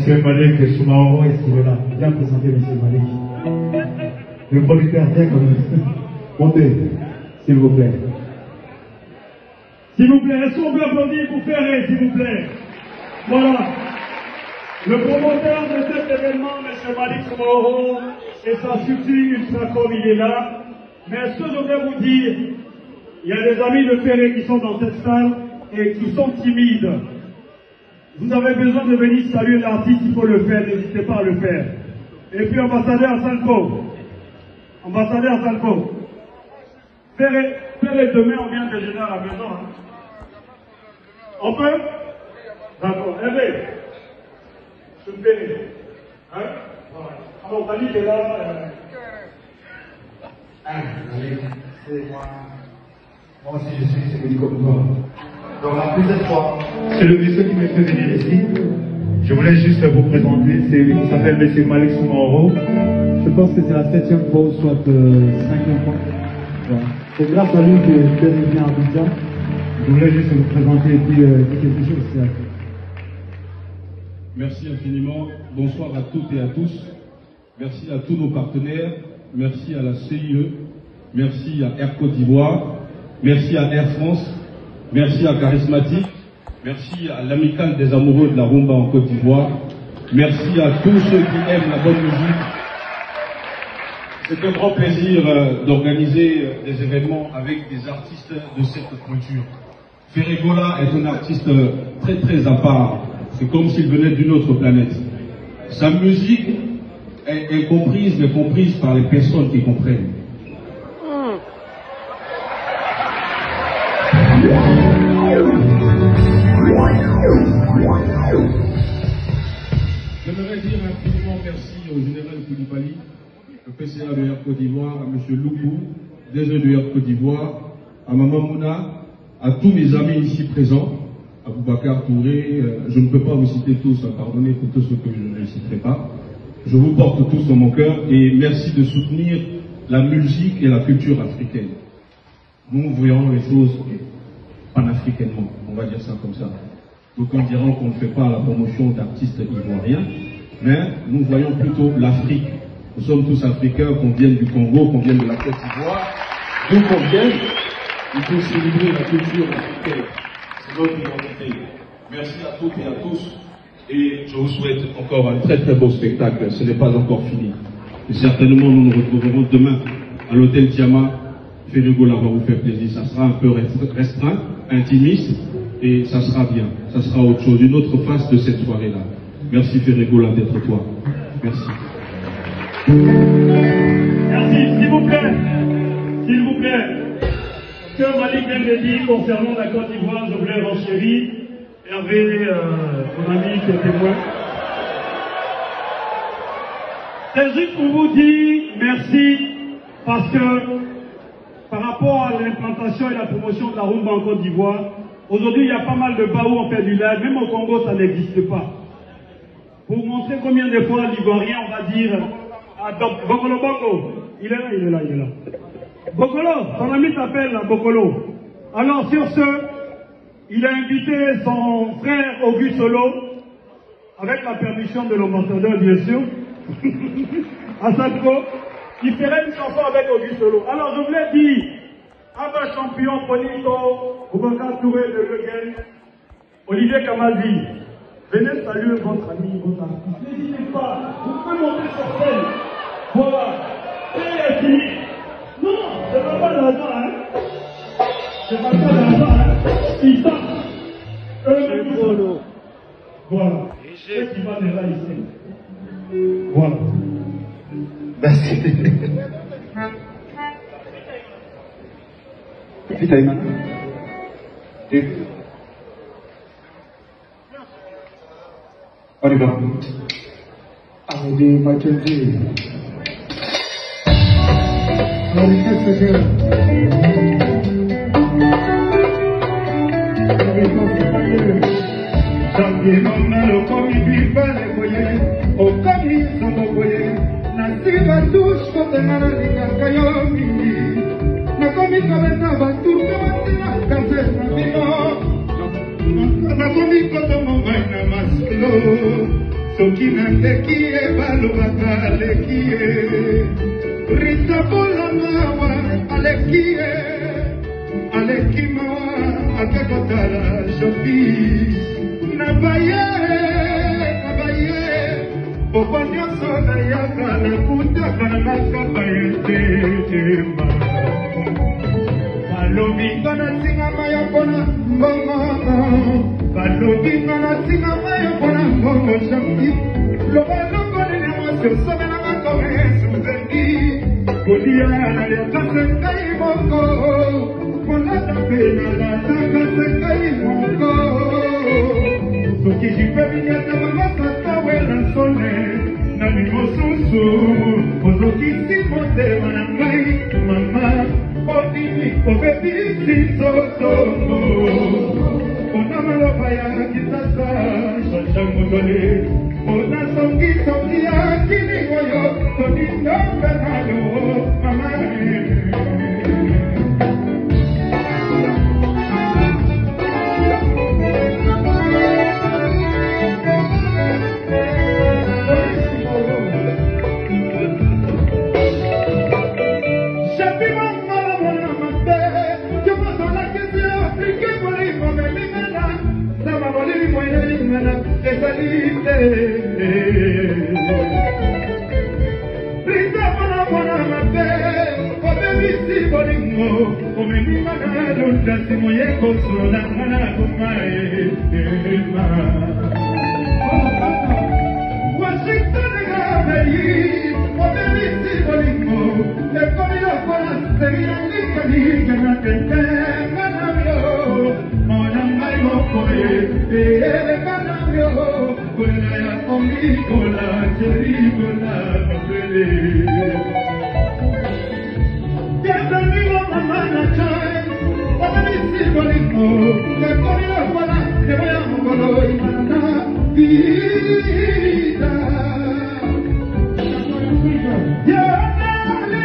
M. Malik Soumaoro, est-ce qu'il est là? Bien présenté, M. Malik. Le producteur, bien quand même. Montez, s'il vous plaît. S'il vous plaît, est-ce qu'on peut applaudir pour Ferré, s'il vous plaît? Voilà. Le promoteur de cet événement, M. Malik Soumaoro, et sa subtile Ultracom, il est là. Mais ce que je voudrais vous dire, il y a des amis de Ferré qui sont dans cette salle et qui sont timides. Vous avez besoin de venir saluer l'artiste, il faut le faire, n'hésitez pas à le faire. Et puis ambassadeur Salco, ambassadeur Salco, Ferré, Ferré demain on vient déjeuner à la maison. Hein. On peut? D'accord, Hervé, je me Ferré. Hein? Alors Malik est là. Euh... Ah, Malik, c'est moi. Moi aussi je suis celui du Côte-d'Ivoire. Donc la deuxième fois, c'est le monsieur qui m'a fait venir ici. Je voulais juste vous présenter, c'est lui qui s'appelle M. Malik Soumaoro. Je pense que c'est la septième fois ou soit euh, cinquième fois. Voilà. C'est grâce à lui que je suis venu à Abidjan. Je voulais juste vous présenter et puis euh, dire quelque chose. C'est Merci infiniment. Bonsoir à toutes et à tous. Merci à tous nos partenaires. Merci à la C I E. Merci à Air Côte d'Ivoire. Merci à Air France. Merci à Charismatique. Merci à l'Amicale des amoureux de la rumba en Côte d'Ivoire. Merci à tous ceux qui aiment la bonne musique. C'est un grand plaisir euh, d'organiser euh, des événements avec des artistes de cette culture. Ferregola est un artiste euh, très très à part. C'est comme s'il venait d'une autre planète. Sa musique est incomprise, mais comprise par les personnes qui comprennent. J'aimerais dire infiniment merci au général Koulibaly, le P C A de Air Côte d'Ivoire, à M. Loubou, D G de Air Côte d'Ivoire, à Maman Mouna, à tous mes amis ici présents, à Boubacar Touré, euh, je ne peux pas vous citer tous, hein, pardonnez pour tous ceux que je ne citerai pas. Je vous porte tous dans mon cœur et merci de soutenir la musique et la culture africaine. Nous voyons les choses panafricainement, on va dire ça comme ça. D'aucuns diront qu'on ne fait pas la promotion d'artistes ivoiriens, mais nous voyons plutôt l'Afrique. Nous sommes tous africains, qu'on vienne du Congo, qu'on vienne de la Côte d'Ivoire, d'où qu'on vienne, il faut célébrer la culture africaine. C'est notre identité. Merci à toutes et à tous, et je vous souhaite encore un très très beau spectacle. Ce n'est pas encore fini. Et certainement, nous nous retrouverons demain à l'hôtel Tiama. Ferregola va vous faire plaisir. Ça sera un peu restreint, intimiste, et ça sera bien. Ça sera autre chose, une autre face de cette soirée-là. Merci Ferregola d'être toi. Merci. Merci, s'il vous plaît. S'il vous plaît. Ce que Malik vient de dire concernant la Côte d'Ivoire, je voulais renchérir. Hervé, euh, mon ami, qui est témoin. C'est juste pour vous dire merci, parce que par rapport à l'implantation et la promotion de la rumba en Côte d'Ivoire, aujourd'hui il y a pas mal de bas où on fait du live, même au Congo ça n'existe pas. Pour montrer combien de fois l'Ivoirien, on va dire, à Bokolo Bongo, il est là, il est là, il est là. Bokolo, ton ami t'appelle là, Bokolo. Alors sur ce, il a invité son frère Auguste Solo, avec la permission de l'ambassadeur bien sûr, à Sadko, il ferait une chanson avec Auguste Solo. Alors je voulais dire, Abba Champion, Polito, Boubacar Touré de Leguen, Olivier Kamazi, venez saluer votre ami, votre artiste. N'hésitez pas, vous pouvez monter sur scène. Voilà, c'est fini. Non, c'est pas pas l'argent, hein. C'est pas pas l'argent, hein. Ils savent. Eux, les polo. Voilà. C'est qui va déjà ici. Voilà. Merci. Putain, man. On y va. Allez, Michael J. Allez, qu'est-ce que Janvier mama lokomi bibale boye okomi songo boye nasi batouche kotenga nalingaka yo mingi nakomi kobeta baturke basila kase na bino nakomi kotongo ngai na maskilo soki nandeki ye balobaka aleki ye Rita bolamawa aleki ye aleki mawa akakotala jopi nabaye nabaye poko nyonso nayaka nakutaka nakaba ye tetema balobi nga natingama yo mpona mbongo balobi nga natingama yo mpona mbongo jampi lobolongo nini mwasi osomelanga kome suzengi kolia naliaka sengai moko kolata mpe nalataka sengai moko soki jipebinyata bamasata wela sone nani mosusu ozokisi motema na ngai mama Odini obebisi sotomo Ona maloba ya kisasa Shasha motole Ona songi songi ya kini goyo Odino benalo mama Rita mwana mwana mabe obebisi bolingo omenima na lundasi moye kosola mwana kumae ema Washington gabeyi obebisi bolingo ekomi lokola seria likanika na tete manamyo mwana ngai mokoye ele manamyo Kwena ya omikola, cherikola, mapele Yata niwa mamana chai Wabisi koliko Kekori wa kwala Ewa ya mongolo imana Vida Yata li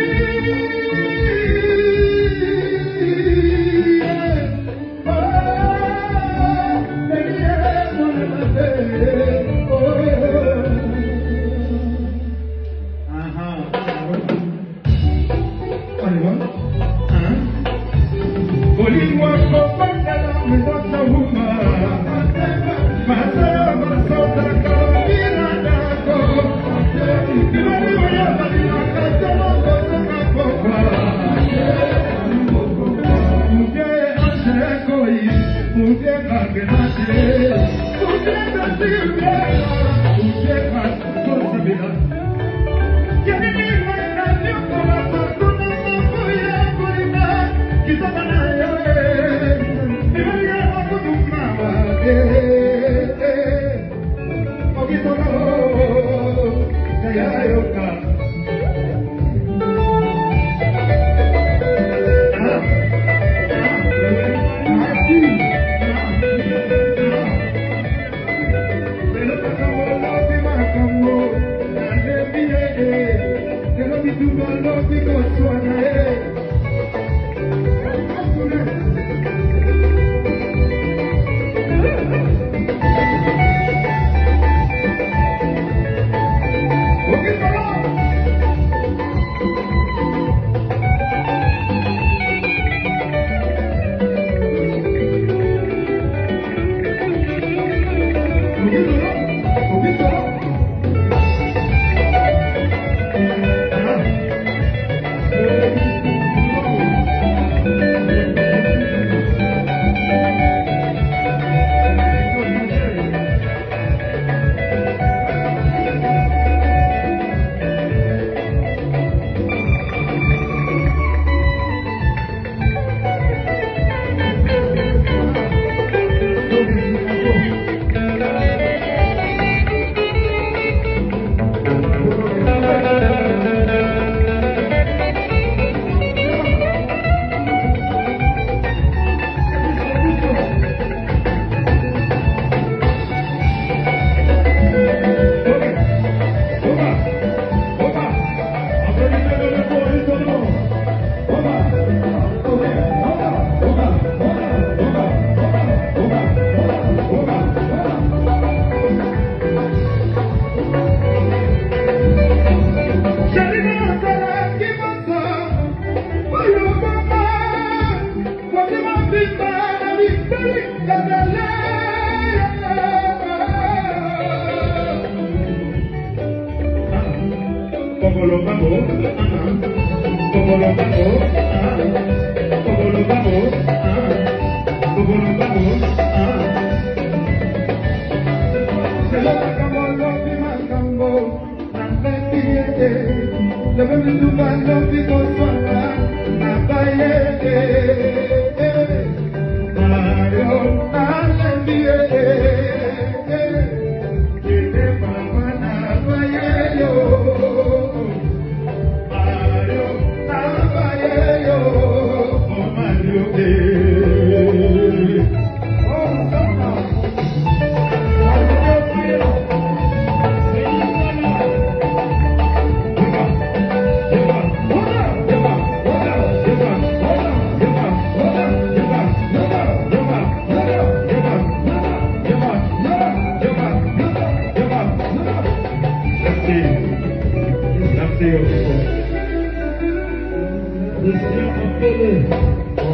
Thank you.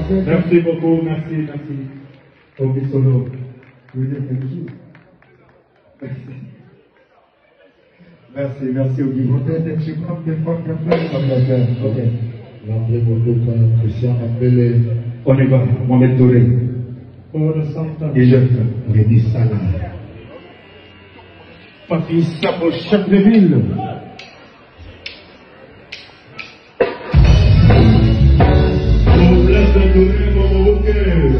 Merci beaucoup, merci, merci. Obi Solo. Vous voulez dire quelque chose? Merci, merci Obi. Ok. L'André Motoka, Christian Appelé. On y va, Mohamed Doré. Et Jeff. Rémi Salah. Papi Sabo, chef de ville. On laisse donner mon bouquet.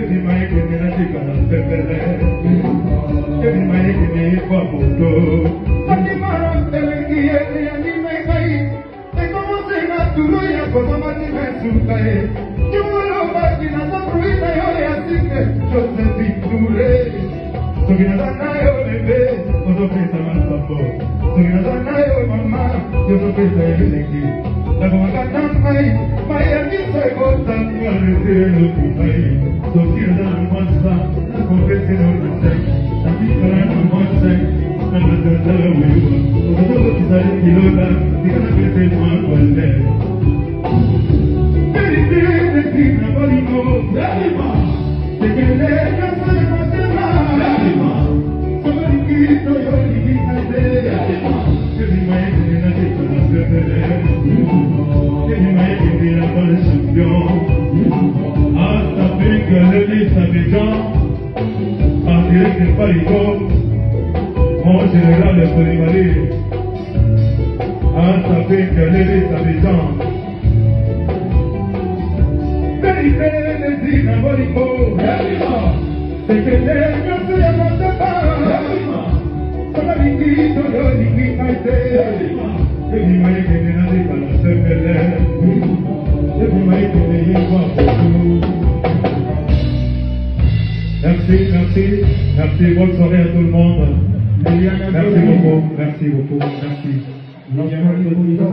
Merci, merci, merci, bonne soirée à tout le monde. Merci beaucoup, merci beaucoup, merci.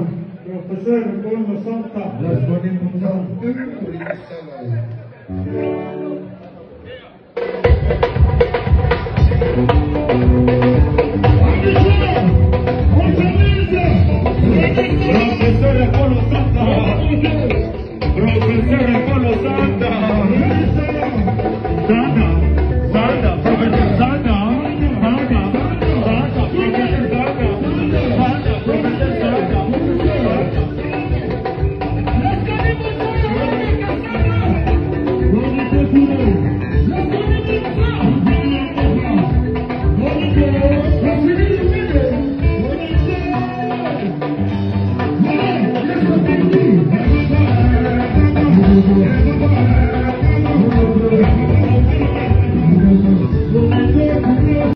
Professeur Paul Santa.